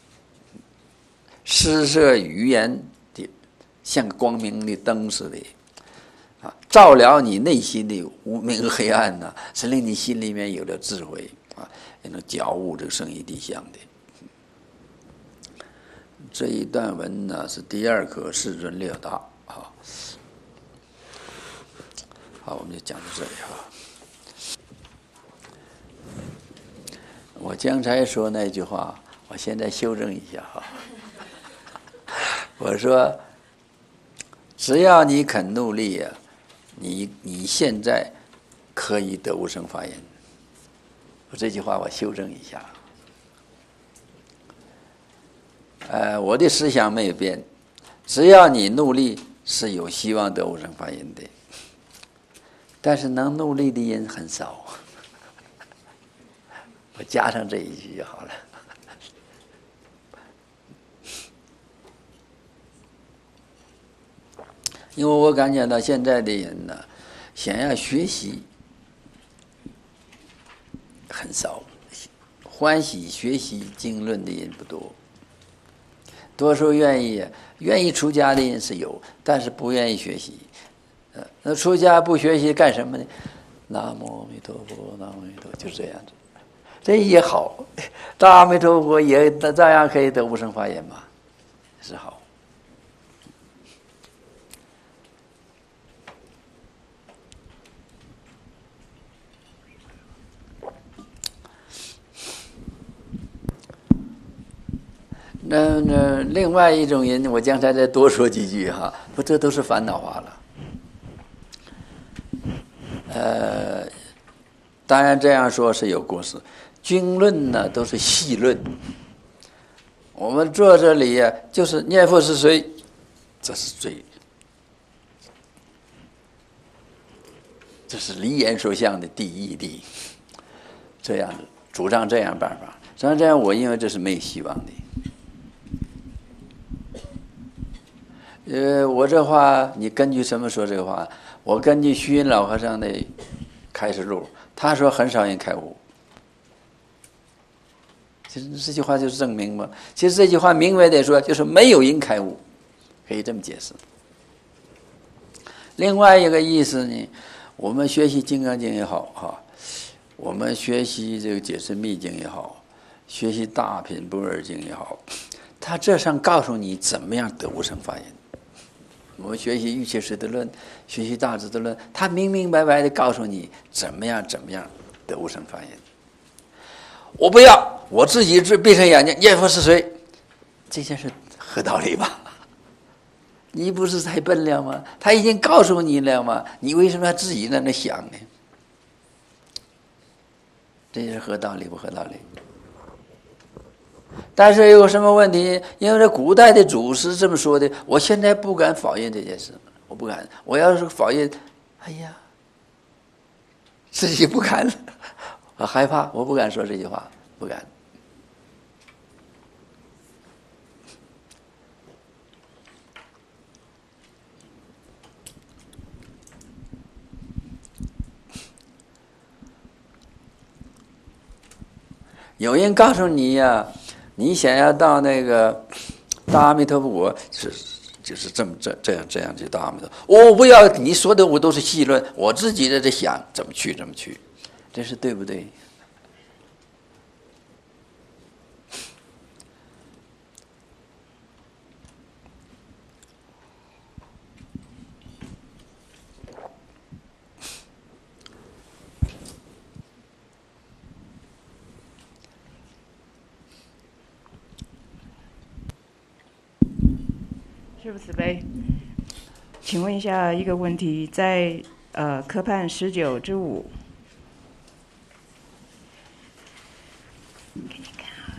施设语言的像光明的灯似的。啊，照了你内心的无明黑暗呢、啊，是令你心里面有了智慧啊，也能觉悟这个圣义谛相的。这一段文呢是第二课世尊廖答啊。好，我们就讲到这里哈。我刚才说那句话，我现在修正一下哈。我说，只要你肯努力呀、啊。你你现在可以得无生法忍。我这句话我修正一下。呃，我的思想没有变，只要你努力是有希望得无生法忍的，但是能努力的人很少。我加上这一句就好了。因为我感觉到现在的人呢，想要学习很少，欢喜学习经论的人不多，多数愿意愿意出家的人是有，但是不愿意学习。呃，那出家不学习干什么呢？南无阿弥陀佛，南无阿弥陀佛，就这样子。这也好，大阿弥陀佛也照样可以得无生法忍嘛，是好。那那另外一种人，我刚才再多说几句哈，不，这都是烦恼话了。呃，当然这样说是有过失。经论呢都是细论，我们坐这里呀、啊，就是念佛是谁，这是最，这是离言说相的第一谛。这样主张这样办法，主张这样，我认为这是没有希望的。呃，我这话你根据什么说这个话？我根据虚云老和尚的开示录，他说很少人开悟。其实这句话就是证明嘛。其实这句话明白的说，就是没有人开悟，可以这么解释。另外一个意思呢，我们学习《金刚经》也好哈，我们学习这个《解释密经》也好，学习《大品般若经》也好，他这上告诉你怎么样得无生法忍。我们学习《瑜伽师的论》，学习《大智的论》，他明明白白的告诉你怎么样怎么样得无生法忍。我不要，我自己闭上眼睛念佛是谁，这件事合道理吧？你不是太笨了吗？他已经告诉你了吗？你为什么要自己在那想呢？这是合道理不合道理？但是有什么问题？因为这古代的祖师这么说的，我现在不敢否认这件事，我不敢。我要是否认，哎呀， 自己不敢，我害怕，我不敢说这句话，不敢。有人告诉你呀、啊，你想要到那个大阿弥陀佛，是就是这么这这样这样去到阿弥陀佛。我、哦、不要你说的，我都是戏论，我自己在这想怎么去怎么去，这是对不对？ 师父慈悲，请问一下一个问题，在呃科判十九之五，给你看啊，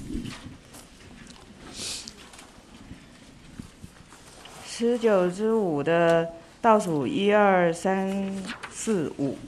十九之五的倒数一二三四五，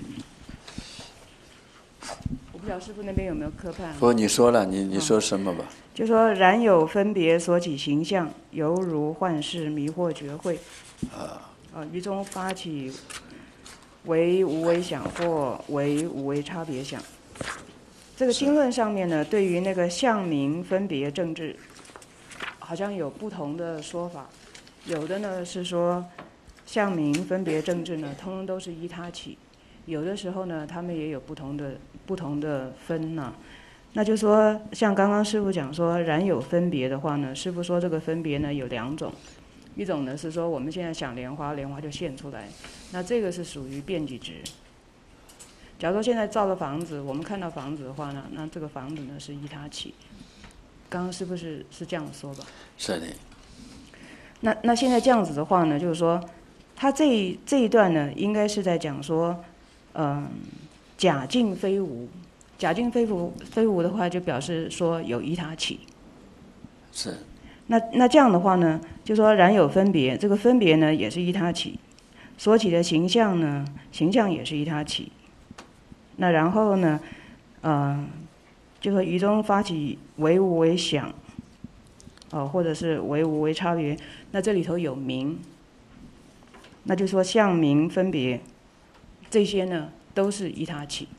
我不知道师父那边有没有科判。 不，你说了，你你说什么吧？嗯就说然有分别所起形象，犹如幻视迷惑觉慧。 啊。 啊，于中发起为无为想或为无为差别想。这个经论上面呢，对于那个相名分别政治，好像有不同的说法。有的呢是说相名分别政治呢，通通都是依他起；有的时候呢，他们也有不同的不同的分呢、啊。那就说，像刚刚师父讲说，然有分别的话呢，师父说这个分别呢有两种，一种呢是说我们现在想莲花，莲花就现出来，那这个是属于遍计执。假如说现在造了房子，我们看到房子的话呢，那这个房子呢是依他起。刚刚师父是是这样说吧？ 是的。 那那现在这样子的话呢，就是说，他这一这一段呢，应该是在讲说，嗯、呃，假境非无。假境非无非无的话，就表示说有依他起。 是。 那那这样的话呢，就说然有分别，这个分别呢也是依他起，所起的形象呢，形象也是依他起。那然后呢，呃，就说于中发起为无为想，哦、呃，或者是为无为差别，那这里头有名，那就说相名分别，这些呢都是依他起。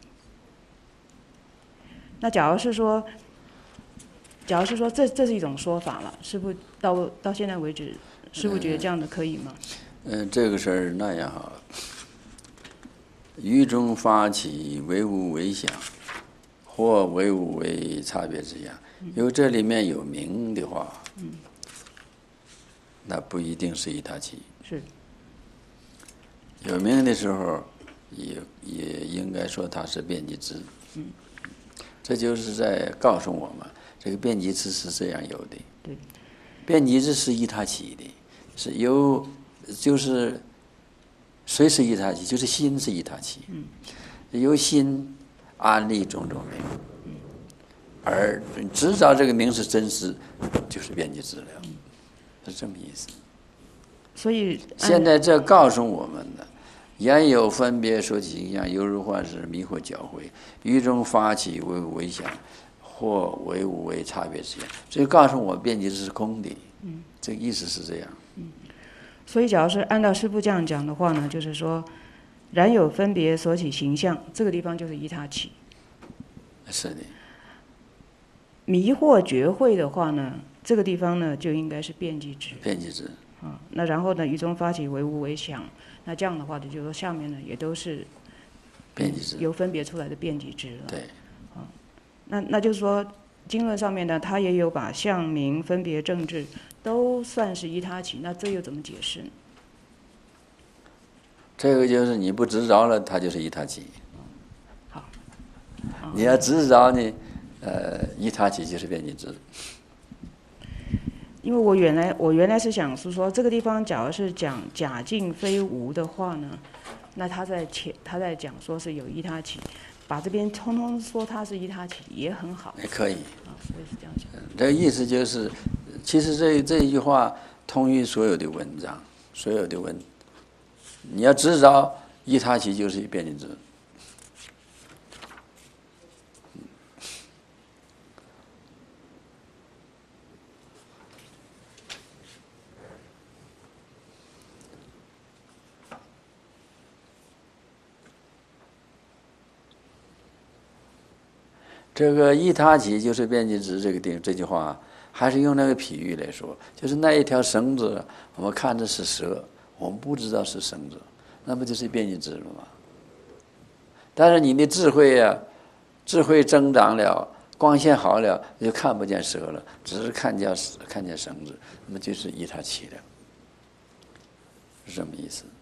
那假如是说，假如是说这这是一种说法了，师父到到现在为止，师父觉得这样的可以吗？ 嗯、呃，这个事儿那样好，于中发起为无为想，或为无为差别之想，因为这里面有名的话，嗯，那不一定是依他起。 是。 有名的时候，也也应该说它是遍计执。 嗯。 这就是在告诉我们，这个遍计执是这样有的。 对。 遍计执是依他起的，是由就是谁是依他起？就是心是依他起。 嗯。 由心安立种种名，嗯，而知道这个名是真实，就是遍计执了，嗯，是这么意思。 所以现在这告诉我们的。言有分别所起形象，犹如幻视迷惑觉慧，于中发起为无为想，或为无为差别之想。所以告诉我遍计执是空的，嗯，这个意思是这样。 嗯，所以假如是按照师父这样讲的话呢，就是说，然有分别所起形象，这个地方就是依他起。 是的。 迷惑觉慧的话呢，这个地方呢就应该是遍计执。 遍计执。 啊，那然后呢，于中发起为无为想。那这样的话呢，就是说下面呢也都是遍计执， 由分别出来的遍计执了。 对。 啊，那那就是说，经论上面呢，它也有把相名分别政治都算是依他起，那这又怎么解释呢？ 这个就是你不执着了，它就是依他起。 好。 你要执着呢，呃，依他起就是遍计执。 因为我原来我原来是想是说，这个地方假如是讲假境非无的话呢，那他在前他在讲说是有依他起，把这边通通说他是依他起也很好。 也可以。 啊，所以是这样讲。 这个意思就是，其实这这一句话通于所有的文章，所有的文，你要执着依他起就是遍计执。 这个一他起就是遍计值这个定这句话，还是用那个比喻来说，就是那一条绳子，我们看着是蛇，我们不知道是绳子，那不就是遍计值了吗？但是你的智慧啊，智慧增长了，光线好了，就看不见蛇了，只是看见看见绳子，那么就是一他起了，是这么意思。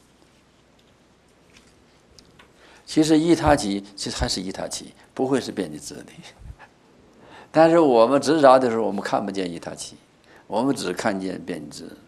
其实一他起，其实还是一他起，不会是遍计值的。但是我们执着的时候，我们看不见一他起，我们只看见遍计值。